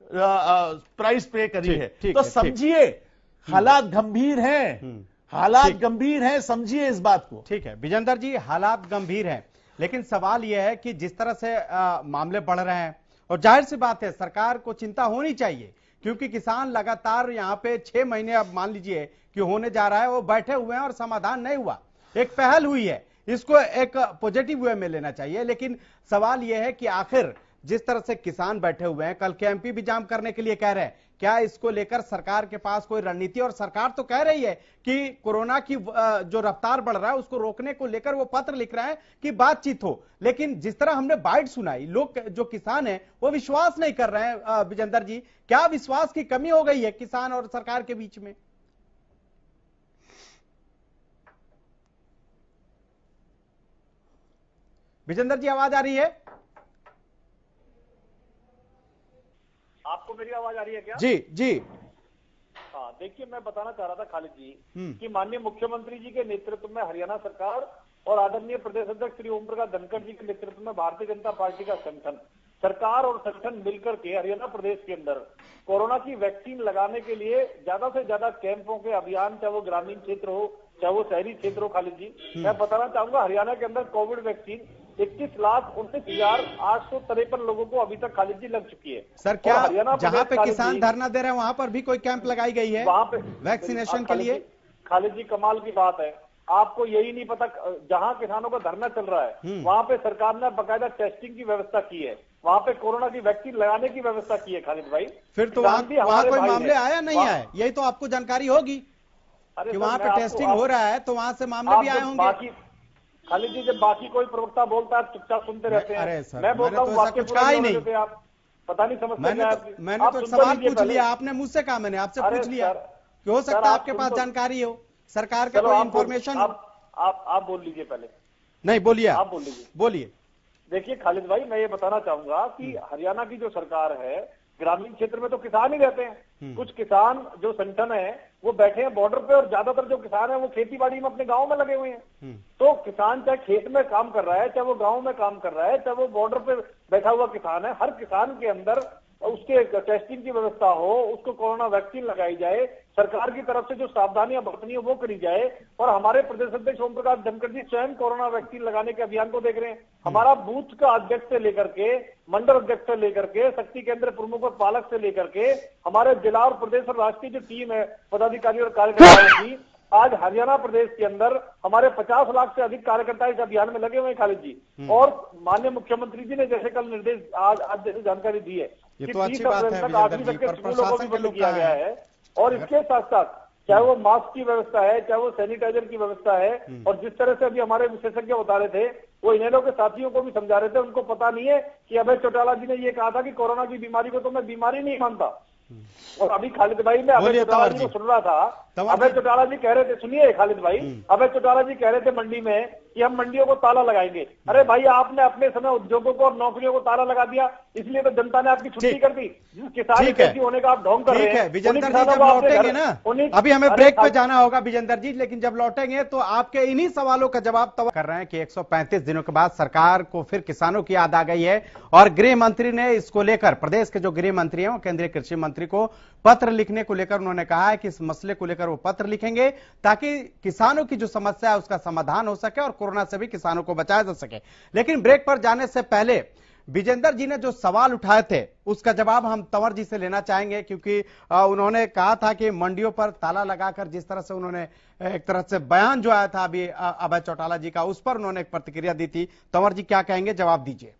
प्राइस पे करी है। तो समझिए हालात गंभीर हैं, हालात गंभीर हैं, समझिए इस बात को। ठीक है विजेंद्र जी, हालात गंभीर हैं, लेकिन सवाल यह है कि जिस तरह से आ, मामले बढ़ रहे हैं, और जाहिर सी बात है सरकार को चिंता होनी चाहिए, क्योंकि किसान लगातार यहाँ पे छह महीने अब मान लीजिए कि होने जा रहा है, वो बैठे हुए हैं और समाधान नहीं हुआ। एक पहल हुई है, इसको एक पॉजिटिव वे में लेना चाहिए, लेकिन सवाल यह है कि आखिर जिस तरह से किसान बैठे हुए हैं, कल केएमपी भी जाम करने के लिए कह रहे हैं, क्या इसको लेकर सरकार के पास कोई रणनीति? और सरकार तो कह रही है कि कोरोना की जो रफ्तार बढ़ रहा है उसको रोकने को लेकर वो पत्र लिख रहे हैं कि बातचीत हो, लेकिन जिस तरह हमने बाइट सुनाई, लोग जो किसान हैं वो विश्वास नहीं कर रहे हैं। विजेंद्र जी, क्या विश्वास की कमी हो गई है किसान और सरकार के बीच में? विजेंद्र जी, आवाज आ रही है? आपको मेरी आवाज आ रही है क्या? जी जी। हाँ देखिए, मैं बताना चाह रहा था खालिद जी कि माननीय मुख्यमंत्री जी के नेतृत्व में हरियाणा सरकार और आदरणीय प्रदेश अध्यक्ष श्री ओम प्रकाश धनखड़ जी के नेतृत्व में भारतीय जनता पार्टी का संगठन, सरकार और संगठन मिलकर के हरियाणा प्रदेश के अंदर कोरोना की वैक्सीन लगाने के लिए ज्यादा से ज्यादा कैंपों के अभियान, चाहे वो ग्रामीण क्षेत्र हो चाहे वो शहरी क्षेत्र हो। खालिद जी, मैं बताना चाहूंगा हरियाणा के अंदर कोविड वैक्सीन इक्कीस लाख उनतीस हजार आठ सौ तिरपन लोगों को अभी तक खालिद जी लग चुकी है। सर क्या जहां पे किसान धरना दे रहे हैं वहां पर भी कोई कैंप लगाई गई है वहां पे वैक्सीनेशन के लिए? खालिद जी कमाल की बात है, आपको यही नहीं पता, जहां किसानों का धरना चल रहा है वहां पे सरकार ने बकायदा टेस्टिंग की व्यवस्था की है, वहां पे कोरोना की वैक्सीन लगाने की व्यवस्था की है। खालिद भाई, फिर तो वहां वहां कोई मामले आया नहीं है, यही तो आपको जानकारी होगी कि वहां पे टेस्टिंग हो रहा है, तो वहां से मामले भी आए होंगे। बाकी खालिद जी, जब बाकी कोई प्रवक्ता बोलता है चुपचाप सुनते रहते हैं। अरे सर, मैं बोलता हूँ वाक्य कुछ कहा ही नहीं, आप पता नहीं समझते। मैंने तो, मैंने तो सवाल पूछ लिया, आपने मुझसे कहा, मैंने आपसे पूछ लिया कि हो सकता है आपके पास जानकारी हो, सरकार का कोई इंफॉर्मेशन। आप आप बोल लीजिए पहले। नहीं बोलिए, आप बोल लीजिए। बोलिए। देखिए खालिद भाई, मैं ये बताना चाहूंगा कि हरियाणा की जो सरकार है, ग्रामीण क्षेत्र में तो किसान ही रहते हैं, कुछ किसान जो संगठन है वो बैठे हैं बॉर्डर पे, और ज्यादातर जो किसान है वो खेती बाड़ी में अपने गांव में लगे हुए हैं। तो किसान चाहे खेत में काम कर रहा है, चाहे वो गांव में काम कर रहा है, चाहे वो बॉर्डर पे बैठा हुआ किसान है, हर किसान के अंदर उसके टेस्टिंग की व्यवस्था हो, उसको कोरोना वैक्सीन लगाई जाए, सरकार की तरफ से जो सावधानियां बरतनी है वो करी जाए। और हमारे प्रदेश अध्यक्ष ओम प्रकाश धनखड़ जी स्वयं कोरोना वैक्सीन लगाने के अभियान को देख रहे हैं। हमारा बूथ का अध्यक्ष से लेकर के, मंडल अध्यक्ष से लेकर के, शक्ति केंद्र प्रमुख और पालक से लेकर के हमारे जिला और प्रदेश और राष्ट्रीय जो टीम है पदाधिकारी और कार्यकर्ताओं की, आज हरियाणा प्रदेश के अंदर हमारे पचास लाख से अधिक कार्यकर्ता इस अभियान में लगे हुए हैं खालिद जी। और माननीय मुख्यमंत्री जी ने जैसे कल निर्देश आज आज जैसे जानकारी दी है ये तो अच्छी बात है आठवीं तक के स्कूलों को भी बंद किया गया है, और इसके साथ साथ चाहे वो मास्क की व्यवस्था है, चाहे वो सैनिटाइजर की व्यवस्था है, और जिस तरह से अभी हमारे विशेषज्ञ बता रहे थे, वो इनेलो के साथियों को भी समझा रहे थे, उनको पता नहीं है कि अभय चौटाला जी ने ये कहा था कि कोरोना की बीमारी को तो मैं बीमारी नहीं मानता। और अभी खालिद भाई मैं अभय चौटाला जी को सुन रहा था, अभय चौटाला जी कह रहे थे, सुनिए खालिद भाई, अभय चौटाला जी कह रहे थे मंडी में कि हम मंडियों को ताला लगाएंगे। अरे भाई, आपने अपने समय उद्योगों को और नौकरियों को ताला लगा दिया, इसलिए तो जनता ने आपकी छुट्टी कर दी। किसान खेती होने का आप ढोंग कर रहे हैं। विजेंद्र जी जब लौटेंगे ना, अभी हमें ब्रेक पे जाना होगा विजेंद्र जी, लेकिन जब लौटेंगे तो आपके इन्हीं सवालों का जवाब तब कर रहे हैं कि एक सौ पैंतीस दिनों के बाद सरकार को फिर किसानों की याद आ गई है, और गृह मंत्री ने इसको लेकर, प्रदेश के जो गृह मंत्री हैं वो केंद्रीय कृषि मंत्री को पत्र लिखने को लेकर उन्होंने कहा है कि इस मसले को लेकर वो पत्र लिखेंगे ताकि किसानों की जो समस्या है उसका समाधान हो सके और कोरोना से भी किसानों को बचाया जा सके। लेकिन ब्रेक पर जाने से पहले विजेंद्र जी ने जो सवाल उठाए थे उसका जवाब हम तंवर जी से लेना चाहेंगे, क्योंकि उन्होंने कहा था कि मंडियों पर ताला लगाकर जिस तरह से उन्होंने एक तरह से बयान जो आया था अभी अभय चौटाला जी का, उस पर उन्होंने एक प्रतिक्रिया दी थी। तंवर जी क्या कहेंगे, जवाब दीजिए।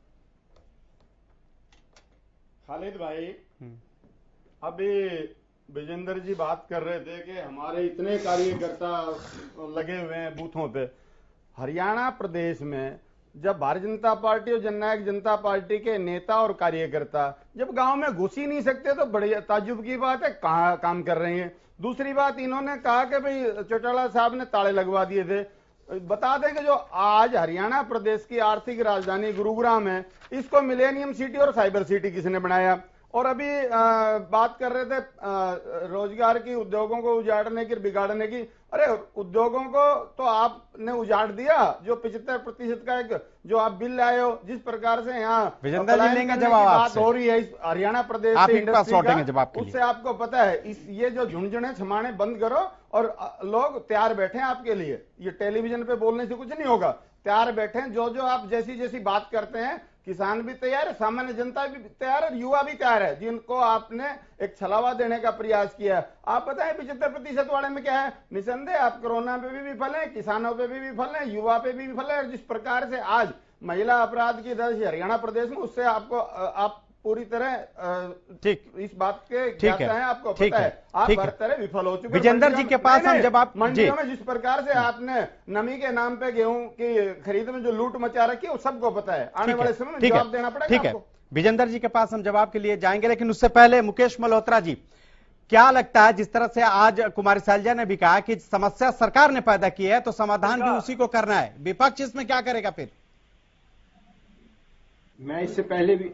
खालिद भाई, अभी विजेंद्र जी बात कर रहे थे कि हमारे इतने कार्यकर्ता लगे हुए हैं बूथों पे। हरियाणा प्रदेश में जब भारतीय जनता पार्टी और जननायक जनता पार्टी के नेता और कार्यकर्ता जब गांव में घुस ही नहीं सकते तो बड़ी ताज्जुब की बात है, कहाँ काम कर रहे हैं। दूसरी बात, इन्होंने कहा कि भाई चौटाला साहब ने ताले लगवा दिए थे। बता दें कि जो आज हरियाणा प्रदेश की आर्थिक राजधानी गुरुग्राम है, इसको मिलेनियम सिटी और साइबर सिटी किसने बनाया? और अभी आ, बात कर रहे थे आ, रोजगार की, उद्योगों को उजाड़ने की, बिगाड़ने की। अरे उद्योगों को तो आपने उजाड़ दिया, जो पिछहत्तर प्रतिशत का एक जो आप बिल लाए हो, जिस प्रकार से यहाँ बात हो रही है इस हरियाणा प्रदेश से इंडस्ट्री का, उससे आपको पता है इस ये जो झुंझुने छमाने बंद करो, और लोग तैयार बैठे हैं आपके लिए। ये टेलीविजन पे बोलने से कुछ नहीं होगा, तैयार बैठे हैं। जो जो आप जैसी जैसी बात करते हैं, किसान भी तैयार है, सामान्य जनता भी तैयार है, युवा भी तैयार है, जिनको आपने एक छलावा देने का प्रयास किया। आप बताएं पिछहत्तर प्रतिशत वाले में क्या है? निसंदेह आप कोरोना पे भी विफल है, किसानों पे भी विफल है, युवा पे भी विफल है। और जिस प्रकार से आज महिला अपराध की दर हरियाणा प्रदेश में, उससे आपको आप पूरी तरह ठीक इस बात के ठीक है, आपको पता है, आप हर तरह विफल हो चुके। विजेंद्र जी के पास हम जब आप मंडियों में जिस प्रकार से आपने नमी के नाम पे गेहूं की खरीद में जो लूट मचा रखी है, वो सबको पता है। आने वाले समय में जवाब देना पड़ेगा आपको। विजेंद्र जी के पास हम जवाब के लिए जाएंगे, लेकिन उससे पहले मुकेश मल्होत्रा जी, क्या लगता है, जिस तरह से आज कुमारी शैलजा ने भी कहा कि समस्या सरकार ने पैदा की है तो समाधान भी उसी को करना है, विपक्ष इसमें क्या करेगा? फिर मैं इससे पहले भी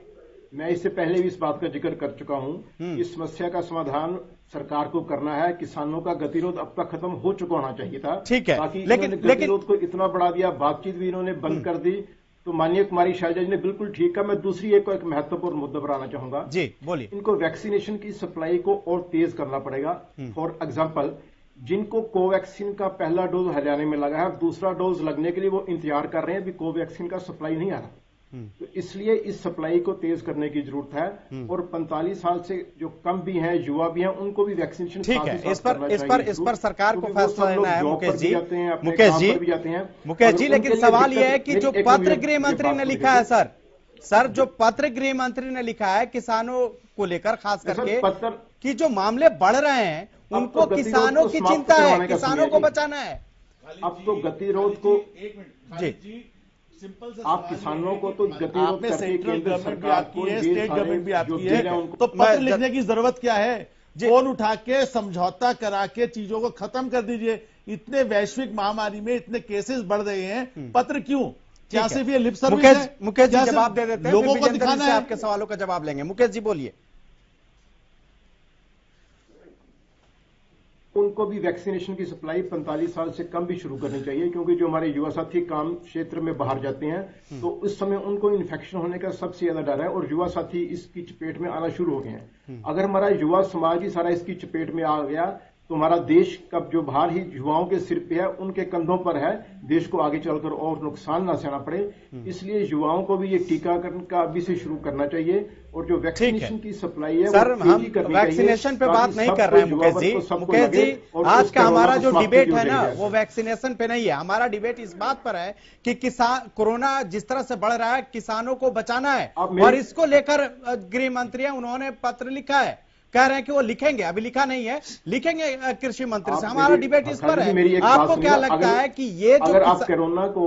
मैं इससे पहले भी इस बात का जिक्र कर चुका हूं। इस समस्या का समाधान सरकार को करना है। किसानों का गतिरोध अब तक खत्म हो चुका होना चाहिए था। ठीक है, ताकि लेकिन गतिरोध को इतना बढ़ा दिया, बातचीत भी इन्होंने बंद कर दी। तो माननीय कुमारी शैलजा जी ने बिल्कुल ठीक कहा। मैं दूसरी एक, एक महत्वपूर्ण मुद्दा पर आना चाहूंगा। जी बोलिए। इनको वैक्सीनेशन की सप्लाई को और तेज करना पड़ेगा। फॉर एग्जाम्पल, जिनको कोवैक्सीन का पहला डोज हरियाणा में लगा है, दूसरा डोज लगने के लिए वो इंतजार कर रहे हैं, अभी कोवैक्सीन का सप्लाई नहीं आ रहा। तो इसलिए इस सप्लाई को तेज करने की जरूरत है। और पैंतालीस साल से जो कम भी हैं, युवा भी हैं, उनको भी वैक्सीनेशन ठीक है। इस पर इस पर इस पर सरकार को फैसला लेना है। मुकेश जी मुकेश जी मुकेश जी लेकिन सवाल यह है कि जो पत्र गृह मंत्री ने लिखा है सर सर जो पत्र गृह मंत्री ने लिखा है किसानों को लेकर खास करके कि जो मामले बढ़ रहे हैं उनको किसानों की चिंता है, किसानों को बचाना है। अब तो गतिरोध को जी आप किसानों को तो गतिरोध करके सेंट्रल गवर्नमेंट भी आपकी है, स्टेट गवर्नमेंट भी आपकी है, तो पत्र लिखने की जरूरत क्या है? फोन उठा के समझौता करा के चीजों को खत्म कर दीजिए। इतने वैश्विक महामारी में इतने केसेस बढ़ रहे हैं, पत्र क्यों? क्या सिर्फ ये लिप सर्विस है? मुकेश जी जवाब दे देते हैं, लोगों को दिखाना है। आपके सवालों का जवाब लेंगे। मुकेश जी बोलिए। उनको भी वैक्सीनेशन की सप्लाई पैंतालीस साल से कम भी शुरू करनी चाहिए, क्योंकि जो हमारे युवा साथी काम क्षेत्र में बाहर जाते हैं तो उस समय उनको इन्फेक्शन होने का सबसे ज्यादा डर है और युवा साथी इसकी चपेट में आना शुरू हो गए हैं। अगर हमारा युवा समाज ही सारा इसकी चपेट में आ गया तो हमारा देश का जो भार ही युवाओं के सिर पे है, उनके कंधों पर है, देश को आगे चलकर और नुकसान ना सहना पड़े। इसलिए युवाओं को भी ये टीकाकरण का अभी से शुरू करना चाहिए और जो वैक्सीनेशन की सप्लाई है सर हम वैक्सीनेशन पे बात नहीं कर रहे हैं मुकेश जी। मुकेश जी आज का हमारा जो डिबेट है ना वो वैक्सीनेशन पे नहीं है। हमारा डिबेट इस बात पर है कि किसान कोरोना जिस तरह से बढ़ रहा है किसानों को बचाना है और इसको लेकर गृह मंत्री उन्होंने पत्र लिखा है, कह रहे हैं कि वो लिखेंगे, अभी लिखा नहीं है, लिखेंगे कृषि मंत्री से। हमारा डिबेट इस पर है। आपको क्या लगता है कि ये जो अगर आप कोरोना को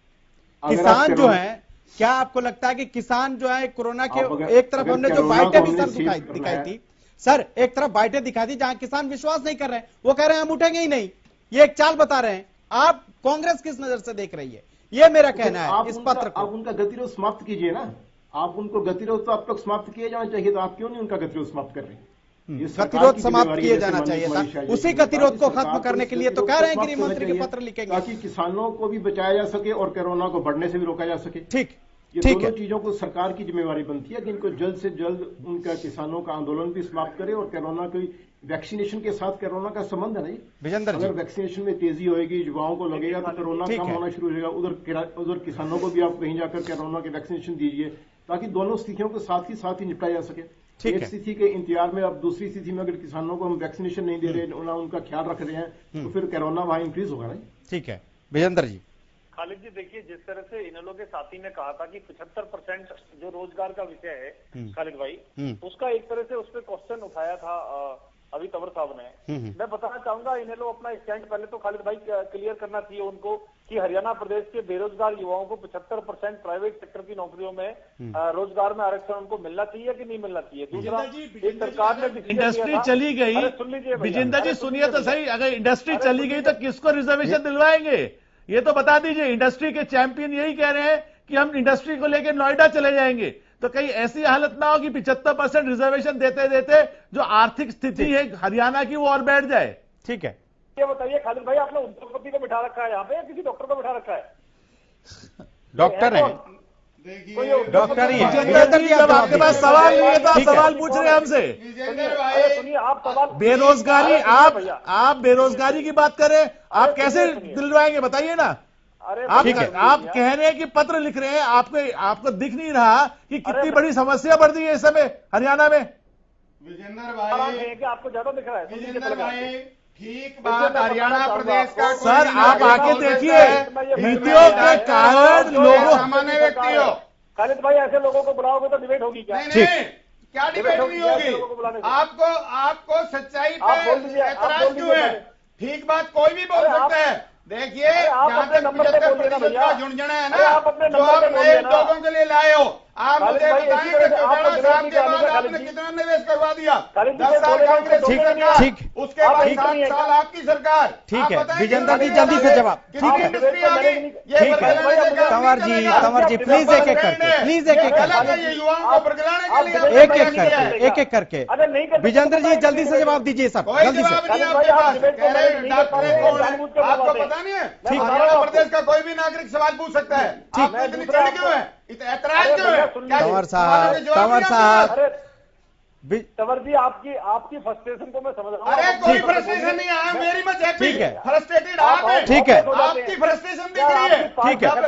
किसान जो है, क्या आपको लगता है कि किसान जो है कोरोना के एक तरफ हमने जो बाइटें भी सर दिखाई दिखाई थी सर एक तरफ बाइटें दिखाई थी जहां किसान विश्वास नहीं कर रहे हैं, वो कह रहे हैं हम उठेंगे ही नहीं, ये एक चाल बता रहे हैं। आप कांग्रेस किस नजर से देख रही है, ये मेरा कहना है इस पत्र को। आप उनका गतिरोध समाप्त कीजिए ना, आप उनको गतिरोध तो आप तक समाप्त किया जाना चाहिए, तो आप क्यों नहीं उनका गतिरोध समाप्त कर रहे हैं? गतिरोध समाप्त किए जाना चाहिए था। उसी गतिरोध को खत्म करने के लिए तो कह रहे हैं गृह मंत्री के पत्र लिखेंगे ताकि किसानों को भी बचाया जा सके और कोरोना को बढ़ने से भी रोका जा सके। ठीक ये दोनों चीजों को सरकार की जिम्मेवारी बनती है कि इनको जल्द से जल्द उनका किसानों का आंदोलन भी समाप्त करे और कोरोना की वैक्सीनेशन के साथ कोरोना का संबंध है नहीं। विजेंद्र अगर वैक्सीनेशन में तेजी होगी, युवाओं को लगेगा तो कोरोना कम होना शुरू हो जाएगा। उधर उधर किसानों को भी आप कहीं जाकर कोरोना के वैक्सीनेशन दीजिए ताकि दोनों स्थितियों को साथ ही साथ ही निपटाया जा सके। एक स्थिति के इंतजार में अब दूसरी स्थिति में अगर किसानों को हम वैक्सीनेशन नहीं दे रहे, ना उनका ख्याल रख रहे हैं तो फिर कोरोना वहां इंक्रीज होगा नहीं। ठीक है विजेंद्र जी। खालिद जी देखिए, जिस तरह से इनेलो के साथी ने कहा था कि पचहत्तर परसेंट जो रोजगार का विषय है खालिद भाई, उसका एक तरह से उस पर क्वेश्चन उठाया था अभी तंवर साहब ने। मैं बताना चाहूंगा इनेलो अपना स्टैंड पहले तो खालिद भाई क्लियर करना चाहिए उनको कि हरियाणा प्रदेश के बेरोजगार युवाओं को पचहत्तर परसेंट प्राइवेट सेक्टर की नौकरियों में रोजगार में आरक्षण उनको मिलना चाहिए कि नहीं मिलना चाहिए। दूसरा, एक सरकार ने इंडस्ट्री चली गई, विजेंद्र जी सुनिए तो सही, अगर इंडस्ट्री चली गई तो किसको रिजर्वेशन दिलवाएंगे ये तो बता दीजिए। इंडस्ट्री के चैंपियन यही कह रहे हैं कि हम इंडस्ट्री को लेकर नोएडा चले जाएंगे, तो कहीं ऐसी हालत ना हो कि पिछहत्तर परसेंट रिजर्वेशन देते देते जो आर्थिक स्थिति है हरियाणा की वो और बैठ जाए। ठीक है, ये बताइए खालिद भाई, आपने उद्योगपति को बिठा रखा है यहाँ पे या किसी डॉक्टर को बिठा रखा है? डॉक्टर है, डॉक्टर ही है। जब आपके पास सवाल नहीं है तो आप सवाल पूछ रहे हैं हमसे। सुनिए आप सवाल बेरोजगारी, आप आप बेरोजगारी की बात करें, आप कैसे दिलवाएंगे बताइए ना। आप आप कह रहे हैं कि पत्र लिख रहे हैं, आपको आपको दिख नहीं रहा कि कितनी बड़ी समस्या बढ़ रही है इस समय हरियाणा में। विजेंद्र भाई आपको ज्यादा दिख रहा है। विजेंद्र भाई ठीक बात, हरियाणा प्रदेश का सर आप आके देखिए नीतियों के कारण लोगों सामान्य व्यक्ति हो। खालिद भाई ऐसे लोगों को बुलाओगे तो डिबेट होगी क्या? नहीं नहीं, क्या डिबेट नहीं होगी? आपको आपको सच्चाई पे एतराज क्यों है? ठीक बात कोई भी बोल सकता है। देखिए जहां तक पचहत्तर प्रतिशत का झुंझुना है ना, जो आप नए लोगों के लिए लाए हो, आप मुझे बताएं कि चौटाला साहब के बाद आपने कितना निवेश करवा दिया? दस साल कांग्रेस की सरकार, उसके बाद सात साल आपकी सरकार। ठीक है विजेंद्र जी, जल्दी से जवाब। ठीक है ठीक है तंवर जी, तंवर जी प्लीज एक एक करके, प्लीज एक एक करके, युवाओं को बरगलाने के लिए एक एक करके एक एक करके विजेंद्र जी जल्दी से जवाब दीजिए सब, जल्दी से। आपको पता नहीं है हरियाणा प्रदेश का कोई भी नागरिक सवाल पूछ सकता है, आप इतनी चिड़ क्यों है, ऐतराज क्यों है? तंवर साहब, तंवर साहब, तंवर जी आपकी आपकी फ्रस्ट्रेशन को मैं समझ रहा हूँ। अरे कोई फ्रस्ट्रेशन नहीं है, मेरी मत हैप्पी। ठीक है, फ्रस्ट्रेटेड आप हैं। ठीक है, आपकी फ्रस्ट्रेशन दिख रही है। ठीक है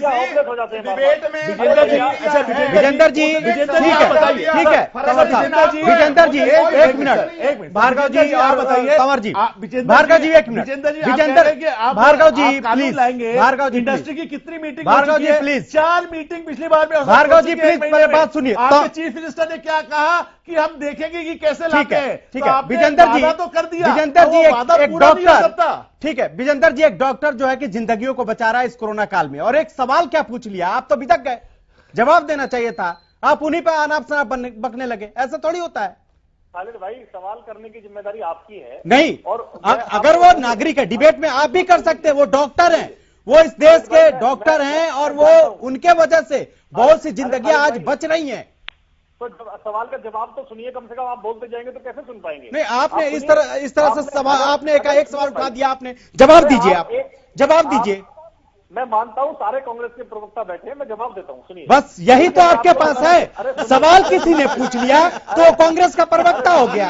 डिबेट में विजेंद्र जी, विजेंद्र जी ठीक है ठीक है तंवर साहब, विजेंद्र जी एक मिनट, भार्गव जी और बताइए तंवर जी, भार्गव जी एक minute, Vijender Bhargava ji please, Bhargava ji industry की कितनी मीटिंग, भार्गव जी प्लीज, चार मीटिंग पिछली बार में, भार्गव जी प्लीज पहले बात सुनिए। आपके चीफ मिनिस्टर ने क्या कहा कि हम देखेंगे कि कैसे लाते हैं। ठीक है विजेंद्र जी, तो कर दिया विजेंद्र जी एक डॉक्टर, ठीक है विजेंद्र जी एक डॉक्टर जो है कि जिंदगियों को बचा रहा है इस कोरोना काल में, और एक सवाल क्या पूछ लिया, आप तो बिदक गए, जवाब देना चाहिए था, आप उन्हीं पे अनाप शनाप बकने लगे, ऐसा थोड़ी होता है। खालिद भाई सवाल करने की जिम्मेदारी आपकी है नहीं, और अगर वो नागरिक है डिबेट में आप भी कर सकते हैं, वो डॉक्टर हैं, वो इस देश के डॉक्टर हैं और वो उनके वजह से बहुत सी जिंदगियां आज बच रही हैं। तो सवाल का जवाब तो सुनिए, कम से कम आप बोलते जाएंगे तो कैसे सुन पाएंगे? नहीं आपने इस तरह इस तरह से सवाल, आपने एक एक सवाल उठा दिया, आपने जवाब दीजिए, आप जवाब दीजिए। मैं मानता हूं सारे कांग्रेस के प्रवक्ता बैठे हैं, मैं जवाब देता हूं, सुनिए। बस यही तो आपके पास है, सवाल किसी ने पूछ लिया तो कांग्रेस का प्रवक्ता हो गया,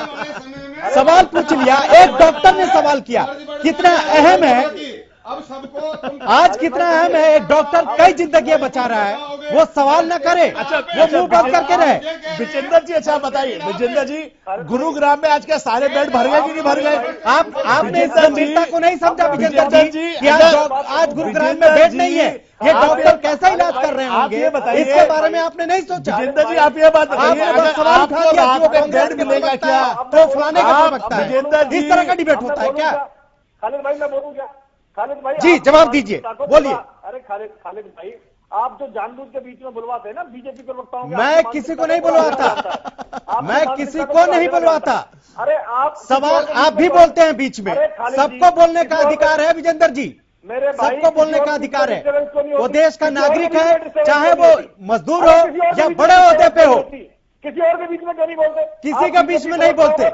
सवाल पूछ लिया, एक डॉक्टर ने सवाल किया, कितना अहम है अब सबको आज कितना अहम है, एक डॉक्टर कई जिंदगियां बचा रहा है, वो सवाल न करे, अच्छा वो मुंह बंद करके रहे। विजेंद्र जी अच्छा बताइए, विजेंद्र जी गुरुग्राम में आज क्या सारे बेड भर गए कि नहीं भर गए? आप आपने इस गंभीरता को नहीं समझा विजेंद्र जी कि आज आज गुरुग्राम में बेड नहीं है, ये डॉक्टर कैसा इलाज कर रहे होंगे, इसके बारे में आपने नहीं सोचा। विजेंद्र जी आप ये बात बताइए, सवाल उठा दिया बेड मिलेगा क्या, तो फलाने का चमकता है, इस तरह का डिबेट होता है क्या? खालिद भाई मैं बोलूँ क्या? खालिद भाई जी जवाब दीजिए, बोलिए। अरे खालिद खालिद भाई आप जो जानबूझ के बीच में बुलवाते हैं ना बीजेपी प्रवक्ताओं के, मैं किसी को नहीं बुलवाता, मैं किसी को नहीं बुलवाता। अरे आप सवाल आप भी बोलते हैं बीच में, सबको बोलने का अधिकार है विजेंद्र जी, मेरे सबको बोलने का अधिकार है, वो देश का नागरिक है, चाहे वो मजदूर हो या बड़े ओहदे पे हो। किसी और के बीच में क्यों नहीं बोलते? किसी के बीच में नहीं बोलते।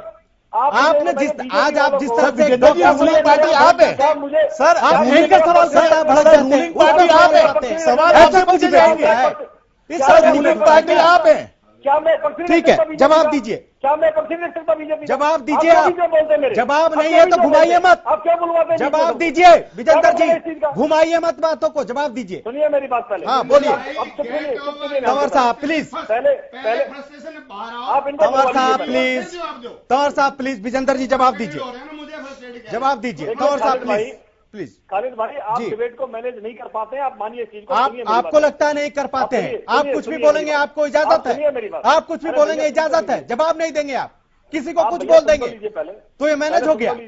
आपने जिस आज आप जिस तरह से रूलिंग पार्टी आप है सर, आप नहीं कर सवाल करता है, भड़क जाते हैं, पार्टी आप है, सवाल आपसे पूछे जाएंगे, इस रूलिंग पार्टी आप है। क्या मैं ठीक है जवाब दीजिए, क्या मैं पक्ष नहीं रख सकता बीजेपी? जवाब दीजिए आप, जवाब नहीं है तो घुमाइए मत, आप क्या बुलवाते हैं? जवाब दीजिए विजेंद्र जी, घुमाइए मत बातों को, जवाब दीजिए। सुनिए मेरी बात पहले, हाँ बोलिए। अब चुप सुनिए तंवर साहब प्लीज, पहले पहले आप तंवर साहब प्लीज, तंवर साहब प्लीज, विजेंद्र जी जवाब दीजिए, जवाब दीजिए तंवर साहब प्लीज प्लीज। खालिद भाई आप डिबेट को मैनेज नहीं कर पाते हैं, आप मानिए इस चीज को। आप आपको लगता है नहीं कर पाते हैं, आप कुछ भी बोलेंगे आपको इजाजत है, आप कुछ भी बोलेंगे इजाजत है, जवाब नहीं देंगे आप, किसी को कुछ बोल देंगे तो ये मैनेज हो गया।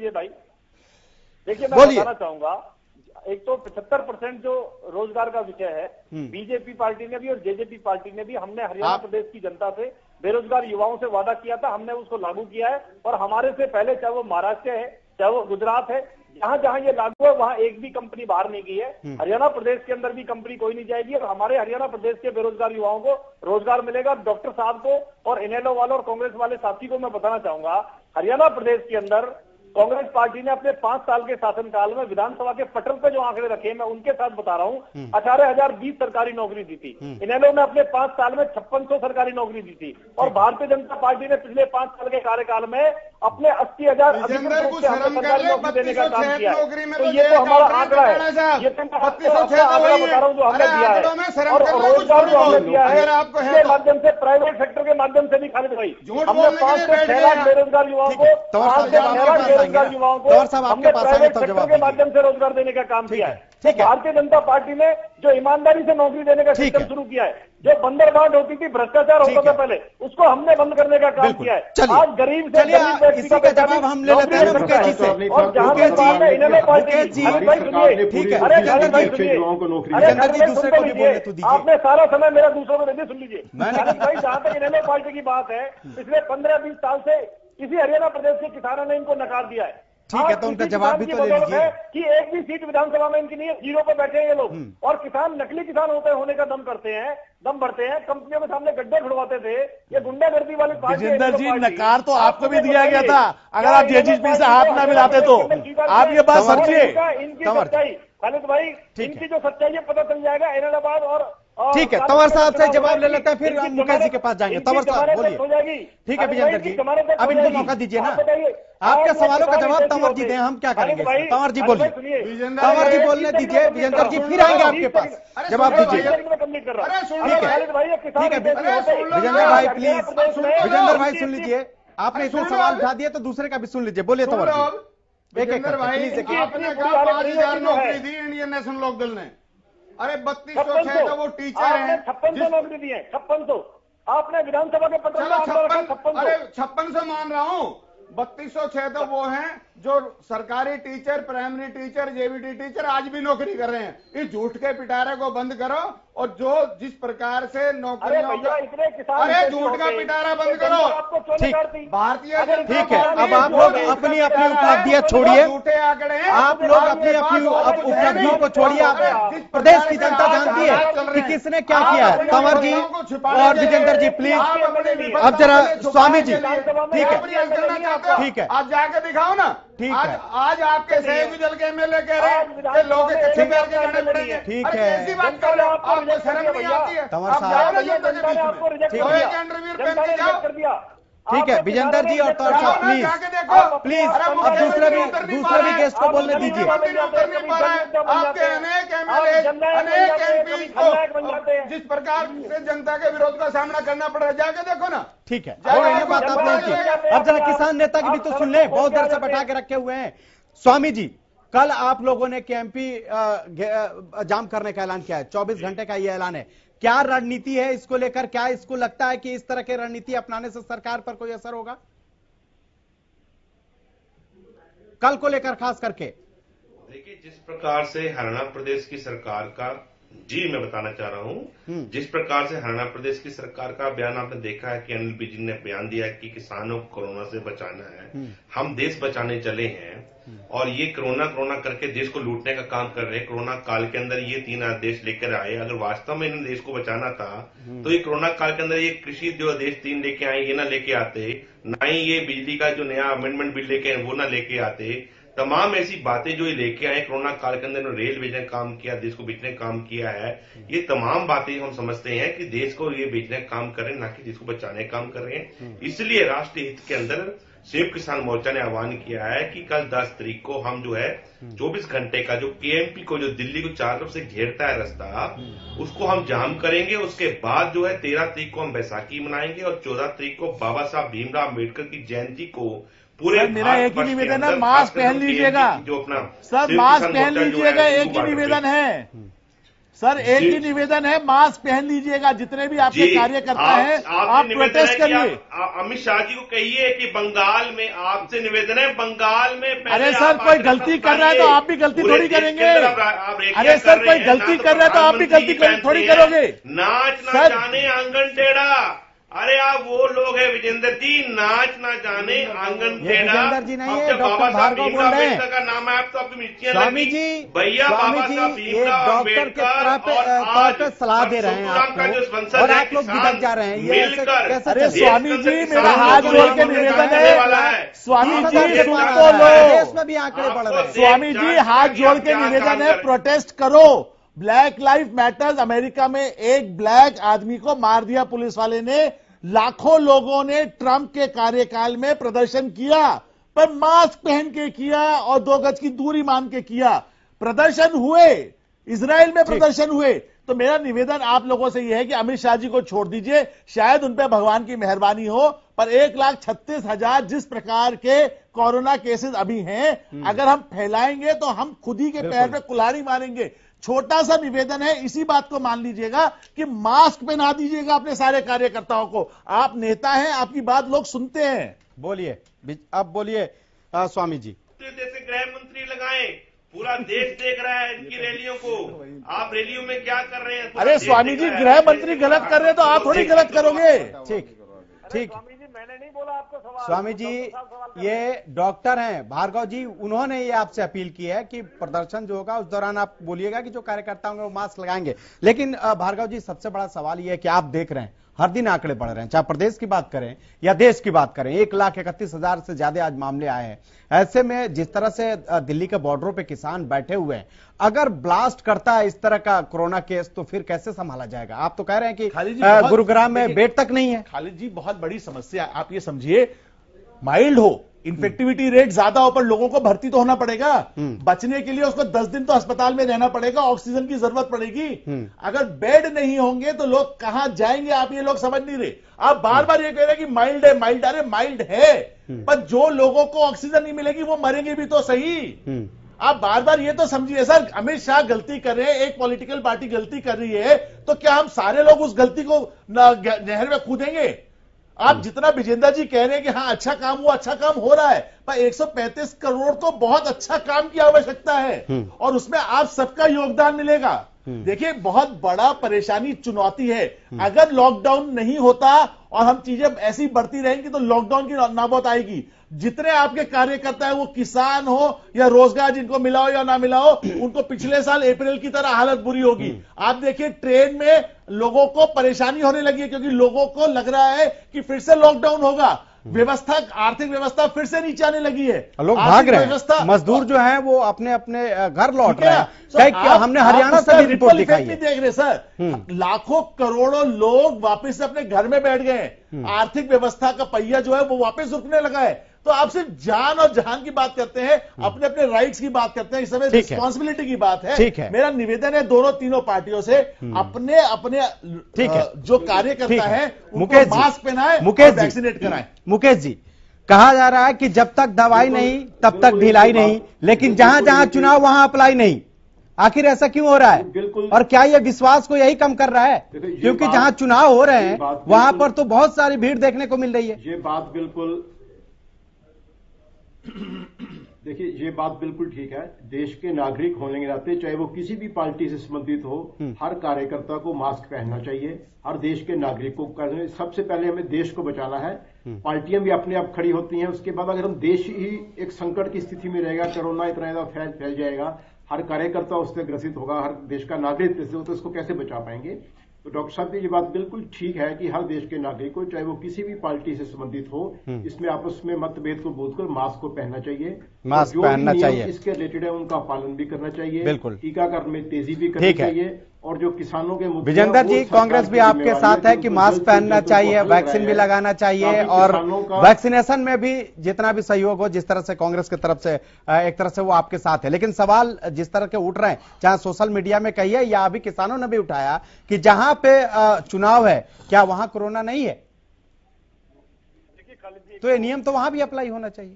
देखिए मैं बताना चाहूंगा, एक तो पचहत्तर परसेंट जो रोजगार का विषय है, बीजेपी पार्टी ने भी और जेजेपी पार्टी ने भी, हमने हरियाणा प्रदेश की जनता से बेरोजगार युवाओं से वादा किया था, हमने उसको लागू किया है, और हमारे से पहले चाहे वो महाराष्ट्र है चाहे वो गुजरात है, जहां जहां ये लागू है वहां एक भी कंपनी बाहर नहीं गई है। हरियाणा प्रदेश के अंदर भी कंपनी कोई नहीं जाएगी और हमारे हरियाणा प्रदेश के बेरोजगार युवाओं को रोजगार मिलेगा। डॉक्टर साहब को और इनेलो वालों और कांग्रेस वाले साथी को मैं बताना चाहूंगा, हरियाणा प्रदेश के अंदर कांग्रेस पार्टी ने अपने पांच साल के शासनकाल में विधानसभा के पटल पे जो आंकड़े रखे, मैं उनके साथ बता रहा हूं, अठारह हजार बीस सरकारी नौकरी दी थी। इनेलो ने अपने पांच साल में छप्पन सौ सरकारी नौकरी दी थी, और भारतीय जनता पार्टी ने पिछले पांच साल के कार्यकाल में अपने अस्सी हजार सरकारी नौकरी देने का काम किया है। तो ये तो हमारा आंकड़ा है, ये आंकड़ा बता रहा हूँ जो हमने दिया है, और रोजगार जो हमने दिया है इसके माध्यम से, प्राइवेट सेक्टर के माध्यम से भी। खालिद भाई हमने पांच से छह लाख बेरोजगार युवाओं को, पांच से छह लाख बेरोजगार युवाओं को हमने प्राइवेट सेक्टर के माध्यम से रोजगार देने का काम किया है। भारतीय जनता पार्टी ने जो ईमानदारी से नौकरी देने का सिस्टम शुरू किया है, जो बंदरबांट होती थी, भ्रष्टाचार होता था पहले, उसको हमने बंद करने का काम किया है। आज गरीब से गरीब व्यक्ति का जवाब हम ले लेते हैं मुकेश जी से। और जहां पे बात है इन्होंने पार्टी जी भाई सुनिए, ठीक है, अरे खालिद भाई सुनिए, अरे खालिद भाई दूसरे को भी बोलने तो दीजिए, आपने सारा समय मेरा दूसरों को दे दिया, सुन लीजिए। खालिद भाई जहां तक इन्होंने पार्टी की बात है, पिछले पंद्रह बीस साल से इसी हरियाणा प्रदेश के किसानों ने इनको नकार दिया है। ठीक है, तो उनका जवाब भी तो ले लीजिए कि एक भी सीट विधानसभा में इनकी नहीं है, जीरो पे बैठे हैं ये लोग। और किसान नकली किसान होते होने का दम करते हैं, दम बढ़ते हैं, कंपनियों के सामने गड्ढे खुड़वाते थे, ये गुंडागर्दी वाली पार्टी। विजेंद्र जी, नकार तो आपको भी दिया गया था, अगर आप जेजीपी से हाथ ना मिलाते तो। आप ये बात समझिए इनकी सच्चाई, खालिद भाई इनकी जो सच्चाई है पता चल जाएगा इलाहाबाद और ठीक है। तंवर साहब से जवाब ले लेते हैं, फिर हम मुकेश जी के पास जाएंगे। तंवर साहब बोलिए। ठीक है विजेंद्र जी, अब इनको मौका दीजिए ना, आपके सवालों का जवाब तंवर जी दें, हम क्या करेंगे। तंवर जी बोलिए, तंवर जी बोलने दीजिए, विजेंद्र जी फिर आएंगे आपके पास, जवाब दीजिए। ठीक है, ठीक है विजेंद्र भाई प्लीज, विजेंद्र भाई सुन लीजिए, आपने इतने सवाल उठा दिए तो दूसरे का भी सुन लीजिए। बोलिए तंवर जी। एक एक भाई आपने कहा पांच हजार नौकरी दी इंडियन नेशनल लोकदल ने, अरे बत्तीस सौ छह तो वो टीचर हैं, छप्पन सौ नौकरी दी है, छप्पन सौ आपने विधानसभा के पत्र में छप्पन अरे छप्पन सौ मान रहा हूँ, बत्तीस सौ छह तो वो हैं जो सरकारी teacher, primary teacher, JBT teacher आज भी नौकरी कर रहे हैं। इस झूठ के पिटारे को बंद करो और जो जिस प्रकार से नौकरियों, अरे झूठ का पिटारा बंद करो। ठीक, भारतीय ठीक है, अब आप लोग अपनी अपनी उपलब्धियां छोड़िए, झूठे आंकड़े, आप लोग अपनी अपनी उपलब्धियों को छोड़िए। प्रदेश की जनता जानती है कि किसने क्या किया है। कंवर जी और विजेंद्र जी प्लीज, अब जरा स्वामी जी, ठीक है ठीक है, आज जाके दिखाओ ना। ठीक आज, है, आज आपके सहयोगी दल के एमएलए कह रहे हैं कि लोग कच्चे पैर के लड़ने पड़ेंगे। ठीक है, ऐसी बात कर रहे हो, आपको शर्म नहीं आती है। तंवर आप साहब, जाओ ना जनता के बीच में, लोहे के अंडरवियर पहन के जाओ। ठीक है विजेंद्र जी और तंवर साहब प्लीज प्लीज, अब दूसरे भी दूसरे भी गेस्ट को बोलने दीजिए। आपके अनेक एमएलए, अनेक एमपी को जिस प्रकार से जनता के विरोध का सामना करना पड़ रहा है, जाके देखो ना। ठीक है, और ये बात आप लोग की, अब जरा किसान नेता की भी तो सुन ले, बहुत देर से बैठा के रखे हुए हैं। स्वामी जी, कल आप लोगों ने केएमपी जाम करने का ऐलान किया है, चौबीस घंटे का ये ऐलान है, क्या रणनीति है इसको लेकर? क्या इसको लगता है कि इस तरह की रणनीति अपनाने से सरकार पर कोई असर होगा कल को लेकर खास करके? देखिए, जिस प्रकार से हरियाणा प्रदेश की सरकार का, जी मैं बताना चाह रहा हूं, जिस प्रकार से हरियाणा प्रदेश की सरकार का बयान आपने देखा है कि अनिल विज ने बयान दिया है कि किसानों को कोरोना से बचाना है, हम देश बचाने चले हैं और ये कोरोना कोरोना करके देश को लूटने का काम कर रहे हैं। कोरोना काल के अंदर ये तीन आदेश लेकर आए, अगर वास्तव में इन्हें देश को बचाना था तो ये कोरोना काल के अंदर ये कृषि जो आदेश तीन लेके आए ये ना लेके आते, ना ही ये बिजली का जो नया अमेंडमेंट बिल लेके आए वो ना लेके आते। तमाम ऐसी बातें जो ये लेके आए कोरोना काल के अंदर, रेल बेचने का काम किया, देश को बेचने का काम किया है, ये तमाम बातें हम समझते हैं कि देश को ये बेचने का काम कर रहे हैं, ना कि देश को बचाने का काम कर रहे हैं। इसलिए राष्ट्रीय हित के अंदर संयुक्त किसान मोर्चा ने आह्वान किया है कि कल दस तारीख को हम जो है चौबीस घंटे का जो केएमपी को, जो दिल्ली को चार तरफ से घेरता है रास्ता, उसको हम जाम करेंगे। उसके बाद जो है तेरह तारीख को हम बैसाखी मनाएंगे और चौदह तारीख को बाबा साहब भीमराव अम्बेडकर की जयंती को पूरे मेरा एक ही निवेदन है, मास्क पहन लीजिएगा जो अपना सर, मास्क पहन लीजिएगा, एक ही निवेदन है सर, एक ही निवेदन है, मास्क पहन लीजिएगा। जितने भी आपके कार्यकर्ता हैं आप प्रोटेस्ट करिए। अमित शाह जी को कहिए कि बंगाल में आपसे निवेदन है, बंगाल में अरे सर कोई गलती कर रहा है तो आप भी गलती थोड़ी करेंगे। अरे सर कोई गलती कर रहा है तो आप भी गलती थोड़ी करोगे। नाच ना जाने आंगन टेढ़ा, अरे आप वो लोग हैं विजेंद्र जी, नाच ना जाने आंगन टेढ़ा। विजेंद्र जी नहीं है, डॉक्टर भार्गव बोल रहे हैं। का नाम है, आप तो आपकी मिर्चियां स्वामी जी, भैया बाबा साहब भीमराव डॉक्टर के तौर पे सलाह दे रहे हैं आपको और आप लोग बिगड़ जा रहे हैं, ये कैसे? अरे स्वामी जी मेरा हाथ जोड़ के निवेदन है, स्वामी जी सुन तो लो, देश में भी आंकड़े बढ़ रहे हैं। स्वामी जी हाथ जोड़ के निवेदन है, प्रोटेस्ट करो। ब्लैक लाइफ मैटर्स, अमेरिका में एक ब्लैक आदमी को मार दिया पुलिस वाले ने, लाखों लोगों ने ट्रंप के कार्यकाल में प्रदर्शन किया, पर मास्क पहन के किया और दो गज की दूरी मान के किया। प्रदर्शन हुए, इजराइल में प्रदर्शन हुए। तो मेरा निवेदन आप लोगों से यह है कि अमित शाह जी को छोड़ दीजिए, शायद उन पर भगवान की मेहरबानी हो, पर एक लाख छत्तीस हजार जिस प्रकार के कोरोना केसेस अभी हैं, अगर हम फैलाएंगे तो हम खुद ही के पैर पे कुल्हाड़ी मारेंगे। छोटा सा निवेदन है, इसी बात को मान लीजिएगा कि मास्क पहना दीजिएगा अपने सारे कार्यकर्ताओं को। आप नेता हैं, आपकी बात लोग सुनते हैं। बोलिए, अब बोलिए स्वामी जी। जैसे गृह मंत्री लगाएं, पूरा देश देख रहा है इनकी रैलियों को। आप रैलियों में क्या कर रहे हैं? अरे स्वामी जी, गृह मंत्री गलत कर रहे हैं तो आप थोड़ी गलत करोगे। ठीक ठीक स्वामी जी, मैंने नहीं बोला आपको सवाल। स्वामी जी, ये डॉक्टर हैं भार्गव जी, उन्होंने ये आपसे अपील की है कि प्रदर्शन जो होगा उस दौरान आप बोलिएगा कि जो कार्यकर्ता होंगे वो मास्क लगाएंगे। लेकिन भार्गव जी, सबसे बड़ा सवाल ये है कि आप देख रहे हैं हर दिन आंकड़े बढ़ रहे हैं, चाहे प्रदेश की बात करें या देश की बात करें, एक लाख इकतीस हजार से ज्यादा आज मामले आए हैं। ऐसे में जिस तरह से दिल्ली के बॉर्डरों पे किसान बैठे हुए हैं, अगर ब्लास्ट करता है इस तरह का कोरोना केस तो फिर कैसे संभाला जाएगा? आप तो कह रहे हैं कि गुरुग्राम में बेड तक नहीं है। खालिद जी, बहुत बड़ी समस्या। आप ये समझिए, माइल्ड हो, इन्फेक्टिविटी रेट ज्यादा हो, पर लोगों को भर्ती तो होना पड़ेगा। बचने के लिए उसको दस दिन तो अस्पताल में रहना पड़ेगा, ऑक्सीजन की जरूरत पड़ेगी। अगर बेड नहीं होंगे तो लोग कहां जाएंगे? आप ये लोग समझ नहीं रहे। आप बार बार ये कह रहे हैं कि माइल्ड है, माइल्ड। अरे माइल्ड है, पर जो लोगों को ऑक्सीजन नहीं मिलेगी वो मरेंगे भी तो सही। आप बार बार ये तो समझिए सर, अमित शाह गलती कर रहे हैं, एक पॉलिटिकल पार्टी गलती कर रही है, तो क्या हम सारे लोग उस गलती को नहर में कूदेंगे? आप जितना विजेंद्र जी कह रहे हैं कि हाँ अच्छा काम हुआ, अच्छा काम हो रहा है, पर एक सौ पैंतीस करोड़ तो बहुत अच्छा काम की आवश्यकता है और उसमें आप सबका योगदान मिलेगा। देखिए, बहुत बड़ा परेशानी, चुनौती है। अगर लॉकडाउन नहीं होता और हम चीजें ऐसी बढ़ती रहेंगी तो लॉकडाउन की नौबत आएगी। जितने आपके कार्यकर्ता है, वो किसान हो या रोजगार जिनको मिला हो या ना मिला हो, उनको पिछले साल अप्रैल की तरह हालत बुरी होगी। आप देखिए, ट्रेन में लोगों को परेशानी होने लगी है क्योंकि लोगों को लग रहा है कि फिर से लॉकडाउन होगा। व्यवस्था, आर्थिक व्यवस्था फिर से नीचे आने लगी है, लोग भाग रहे हैं। मजदूर जो है वो अपने अपने घर लौट रहे हैं। हमने हरियाणा से भी रिपोर्ट दिखाई है। देख रहे सर, लाखों करोड़ों लोग वापस अपने घर में बैठ गए। आर्थिक व्यवस्था का पहिया जो है वो वापस रुकने लगा है। तो आप सिर्फ जान और जहान की बात करते हैं, अपने अपने राइट्स की बात करते हैं। इस समय रिस्पॉन्सिबिलिटी की बात है। ठीक है, मेरा निवेदन है दोनों तीनों पार्टियों से, अपने अपने ठीक है जो कार्यकर्ता है उनको मास्क पहनाए, मुकेश वैक्सीनेट कराएं। मुकेश जी, कहा जा रहा है कि जब तक दवाई नहीं तब तक ढिलाई नहीं, लेकिन जहां जहां चुनाव वहां अप्लाई नहीं। आखिर ऐसा क्यों हो रहा है? और क्या यह विश्वास को यही कम कर रहा है? क्योंकि जहां चुनाव हो रहे हैं वहां पर तो बहुत सारी भीड़ देखने को मिल रही है। ये बात बिल्कुल देखिए, ये बात बिल्कुल ठीक है। देश के नागरिक होने के नाते, चाहे वो किसी भी पार्टी से संबंधित हो, हर कार्यकर्ता को मास्क पहनना चाहिए। हर देश के नागरिक को करने, सबसे पहले हमें देश को बचाना है। पार्टियां भी अपने आप खड़ी होती हैं। उसके बाद अगर हम देश ही एक संकट की स्थिति में रहेगा, कोरोना इतना ज्यादा फैल फैल जाएगा, हर कार्यकर्ता उससे ग्रसित होगा, हर देश का नागरिक इससे हो, तो इसको कैसे बचा पाएंगे? तो डॉक्टर साहब की ये बात बिल्कुल ठीक है कि हर देश के नागरिक को, चाहे वो किसी भी पार्टी से संबंधित हो, इसमें आपस में मतभेद को बोलकर मास्क को पहनना चाहिए। मास्क पहनना चाहिए, इसके रिलेटेड है उनका पालन भी करना चाहिए। बिल्कुल, टीकाकरण में तेजी भी करनी चाहिए। और जो किसानों के मुद्दे, विजेंद्र जी, कांग्रेस भी आपके साथ है कि मास्क पहनना चाहिए, वैक्सीन भी लगाना चाहिए, और वैक्सीनेशन में भी जितना भी सहयोग हो, जिस तरह से कांग्रेस की तरफ से एक तरह से वो आपके साथ है। लेकिन सवाल जिस तरह के उठ रहे हैं, चाहे सोशल मीडिया में कहिए या अभी किसानों ने भी उठाया कि जहां पे चुनाव है क्या वहां कोरोना नहीं है? तो ये नियम तो वहां भी अप्लाई होना चाहिए।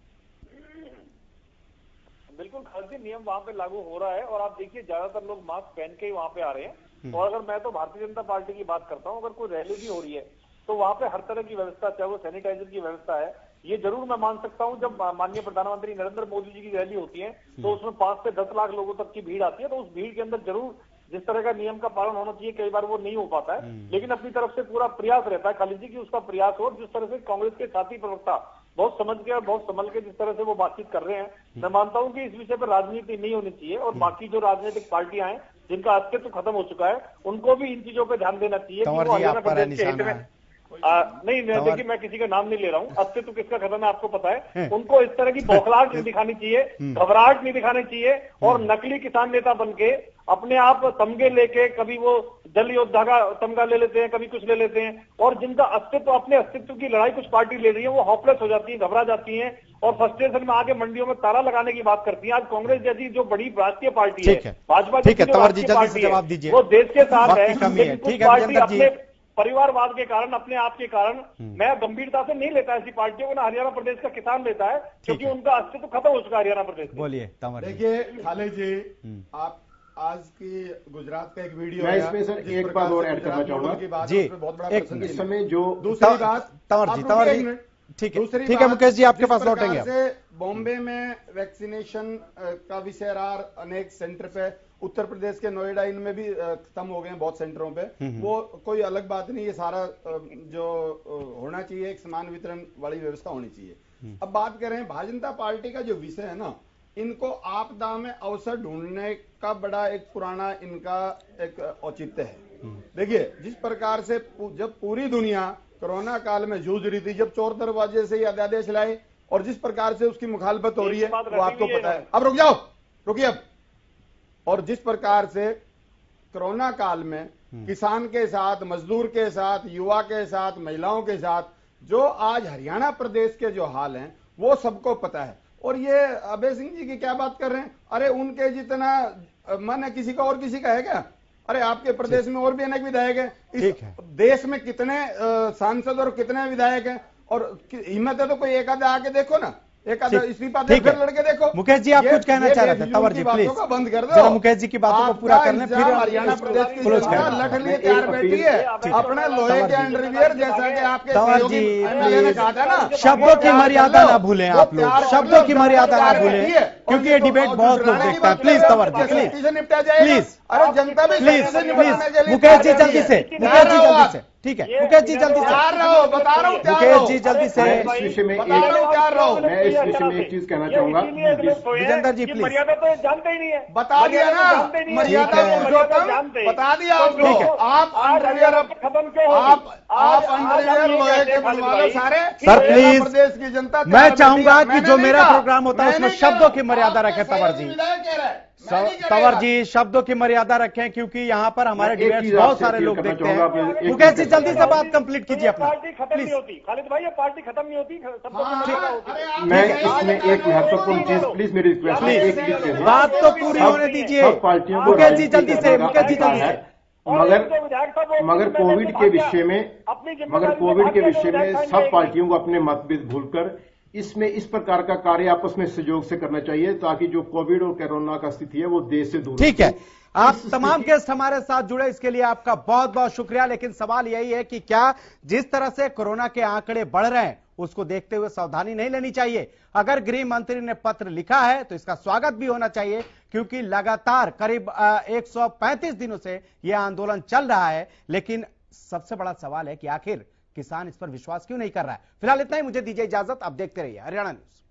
बिल्कुल खालिद, नियम वहां पे लागू हो रहा है और आप देखिए ज्यादातर लोग मास्क पहन के ही वहां पे आ रहे हैं। और अगर मैं तो भारतीय जनता पार्टी की बात करता हूं, अगर कोई रैली भी हो रही है तो वहां पे हर तरह की व्यवस्था, चाहे वो सैनिटाइजर की व्यवस्था है, ये जरूर मैं मान सकता हूं। जब माननीय प्रधानमंत्री नरेंद्र मोदी जी की रैली होती है तो उसमें पांच से दस लाख लोगों तक की भीड़ आती है, तो उस भीड़ के अंदर जरूर जिस तरह का नियम का पालन होना चाहिए, कई बार वो नहीं हो पाता है। लेकिन अपनी तरफ से पूरा प्रयास रहता है खालिद जी की उसका प्रयास हो। जिस तरह से कांग्रेस के साथी प्रवक्ता बहुत समझ के और बहुत संभल के जिस तरह से वो बातचीत कर रहे हैं, मैं मानता हूं कि इस विषय पर राजनीति नहीं होनी चाहिए। और बाकी जो राजनीतिक पार्टियां हैं जिनका अस्तित्व खत्म हो चुका है, उनको भी इन चीजों पर ध्यान देना चाहिए। हरियाणा प्रदेश के हित में आ, नहीं देखिए, मैं किसी का नाम नहीं ले रहा हूँ। अस्तित्व किसका खत्म है आपको पता है। उनको इस तरह की बौखलाहट नहीं दिखानी चाहिए, घबराहट नहीं दिखानी चाहिए। और नकली किसान नेता बनके अपने आप तमगे लेके, कभी वो जल योद्धा का तमगा ले लेते हैं, कभी कुछ ले लेते हैं, और जिनका अस्तित्व, अपने अस्तित्व की लड़ाई कुछ पार्टी ले रही है, वो होपलेस हो जाती है, घबरा जाती है और फ्रस्ट्रेशन में आके मंडियों में ताला लगाने की बात करती है। आज कांग्रेस जैसी जो बड़ी राष्ट्रीय पार्टी है, भाजपा जैसी जो राष्ट्रीय पार्टी है, वो देश के साथ है, लेकिन कुछ पार्टी अपने परिवारवाद के कारण, अपने आप के कारण मैं गंभीरता से नहीं लेता ऐसी पार्टियों को, ना हरियाणा प्रदेश का किसान लेता है, क्योंकि उनका अस्तित्व खत्म हो चुका है हरियाणा प्रदेश। बोलिए तंवर जी। देखिए खालिद जी, आप आज की गुजरात का एक वीडियो मैं इसमें सर एक बात और ऐड करना चाहूंगा जी, बहुत बड़ा प्रसंग इस समय जो दूसरी बात तंवर जी, तंवर जी ठीक है, दूसरी ठीक है मुकेश जी, आपके पास लौटेंगे। से बॉम्बे में वैक्सीनेशन का विषय रहा, अनेक सेंटर पे, उत्तर प्रदेश के नोएडा इनमें भी खत्म हो गए हैं बहुत सेंटरों पे, वो कोई अलग बात नहीं, ये सारा जो होना चाहिए एक समान वितरण वाली व्यवस्था होनी चाहिए। अब बात करें भारतीय जनता पार्टी का जो विषय है ना, इनको आपदा में अवसर ढूंढने का बड़ा एक पुराना इनका एक औचित्य है। देखिए जिस प्रकार से जब पूरी दुनिया कोरोना काल में जूझ रही थी, जब चोर दरवाजे से ये अध्यादेश लाए और जिस प्रकार से उसकी मुखालफत हो रही है वो आपको पता है। अब रुक जाओ, रुकिए अब। और जिस प्रकार से कोरोना काल में किसान के साथ, मजदूर के साथ, युवा के साथ, महिलाओं के साथ जो आज हरियाणा प्रदेश के जो हाल हैं वो सबको पता है। और ये अभय सिंह जी की क्या बात कर रहे हैं, अरे उनके जितना मन है किसी का और किसी का है क्या? अरे आपके प्रदेश में और भी अनेक विधायक हैं, इस देश में कितने सांसद और कितने विधायक हैं, और हिम्मत है तो कोई एक आधा आके देखो ना, एक आधा इस्तीफा देकर लड़के देखो। मुकेश जी आप कुछ कहना चाह रहे थे, तंवर जी प्लीज बंद कर दो, जरा मुकेश जी की बातों को पूरा करने, फिर हरियाणा प्रदेश की लठ लिए तैयार बैठी है अपना लोहे के अंडरवियर जैसा कि आपके तंवर जी ने कहा था ना, शब्दों की मर्यादा ना भूलें आप लोग, शब्दों की मर्यादा ना भूलें, क्योंकि ये डिबेट बहुत लोग देखता है। Please Tanwar ji please please अरे जनता भी प्लीज प्लीज मुकेश जी जल्दी से, मुकेश जी जल्दी से, ठीक है मुकेश जी जल्दी से, बता रहा हूँ मुकेश जी जल्दी से। इस विषय में एक मैं इस विषय में एक चीज कहना चाहूंगा, विजेंद्र जी प्लीज। मर्यादा तो जानते ही नहीं है, बता दिया ना मर्यादा पुरुषोत्तम, बता दिया आप लोग। आप अंडरवियर खत्म क्यों आप आप अंडरवियर लोहे के बनवा लो सारे। सर प्लीज, प्रदेश की जनता, मैं चाहूंगा कि जो मेरा प्रोग्राम होता है उसमें शब्दों की मर्यादा रखें तंवर जी, तंवर जी शब्दों की मर्यादा रखें, क्योंकि यहाँ पर हमारे डिबेट्स बहुत सारे लोग देखते हैं। मुकेश जी जल्दी से बात कंप्लीट कीजिए अपना। पार्टी खत्म नहीं होती खालिद भाई, ये पार्टी खत्म नहीं होती, मैं इसमें एक महत्वपूर्ण चीज, प्लीज मेरी रिक्वेस्ट, प्लीज बात तो पूरी होने दीजिए मुकेश जी जल्दी से, मुकेश जी जल्दी से। मगर मगर कोविड के विषय में मगर कोविड के विषय में सब पार्टियों को अपने मतभेद भूलकर इसमें इस प्रकार का कार्य आपस में सहयोग से करना चाहिए, ताकि जो कोविड और कोरोना का स्थिति है वो देश से दूर। ठीक है, आप तमाम गेस्ट हमारे साथ जुड़े, इसके लिए आपका बहुत बहुत शुक्रिया। लेकिन सवाल यही है कि क्या जिस तरह से कोरोना के आंकड़े बढ़ रहे हैं उसको देखते हुए सावधानी नहीं लेनी चाहिए? अगर गृह मंत्री ने पत्र लिखा है तो इसका स्वागत भी होना चाहिए, क्योंकि लगातार करीब एक सौ पैंतीस दिनों से यह आंदोलन चल रहा है। लेकिन सबसे बड़ा सवाल है कि आखिर किसान इस पर विश्वास क्यों नहीं कर रहा है? फिलहाल इतना ही, मुझे दीजिए इजाजत, आप देखते रहिए हरियाणा न्यूज।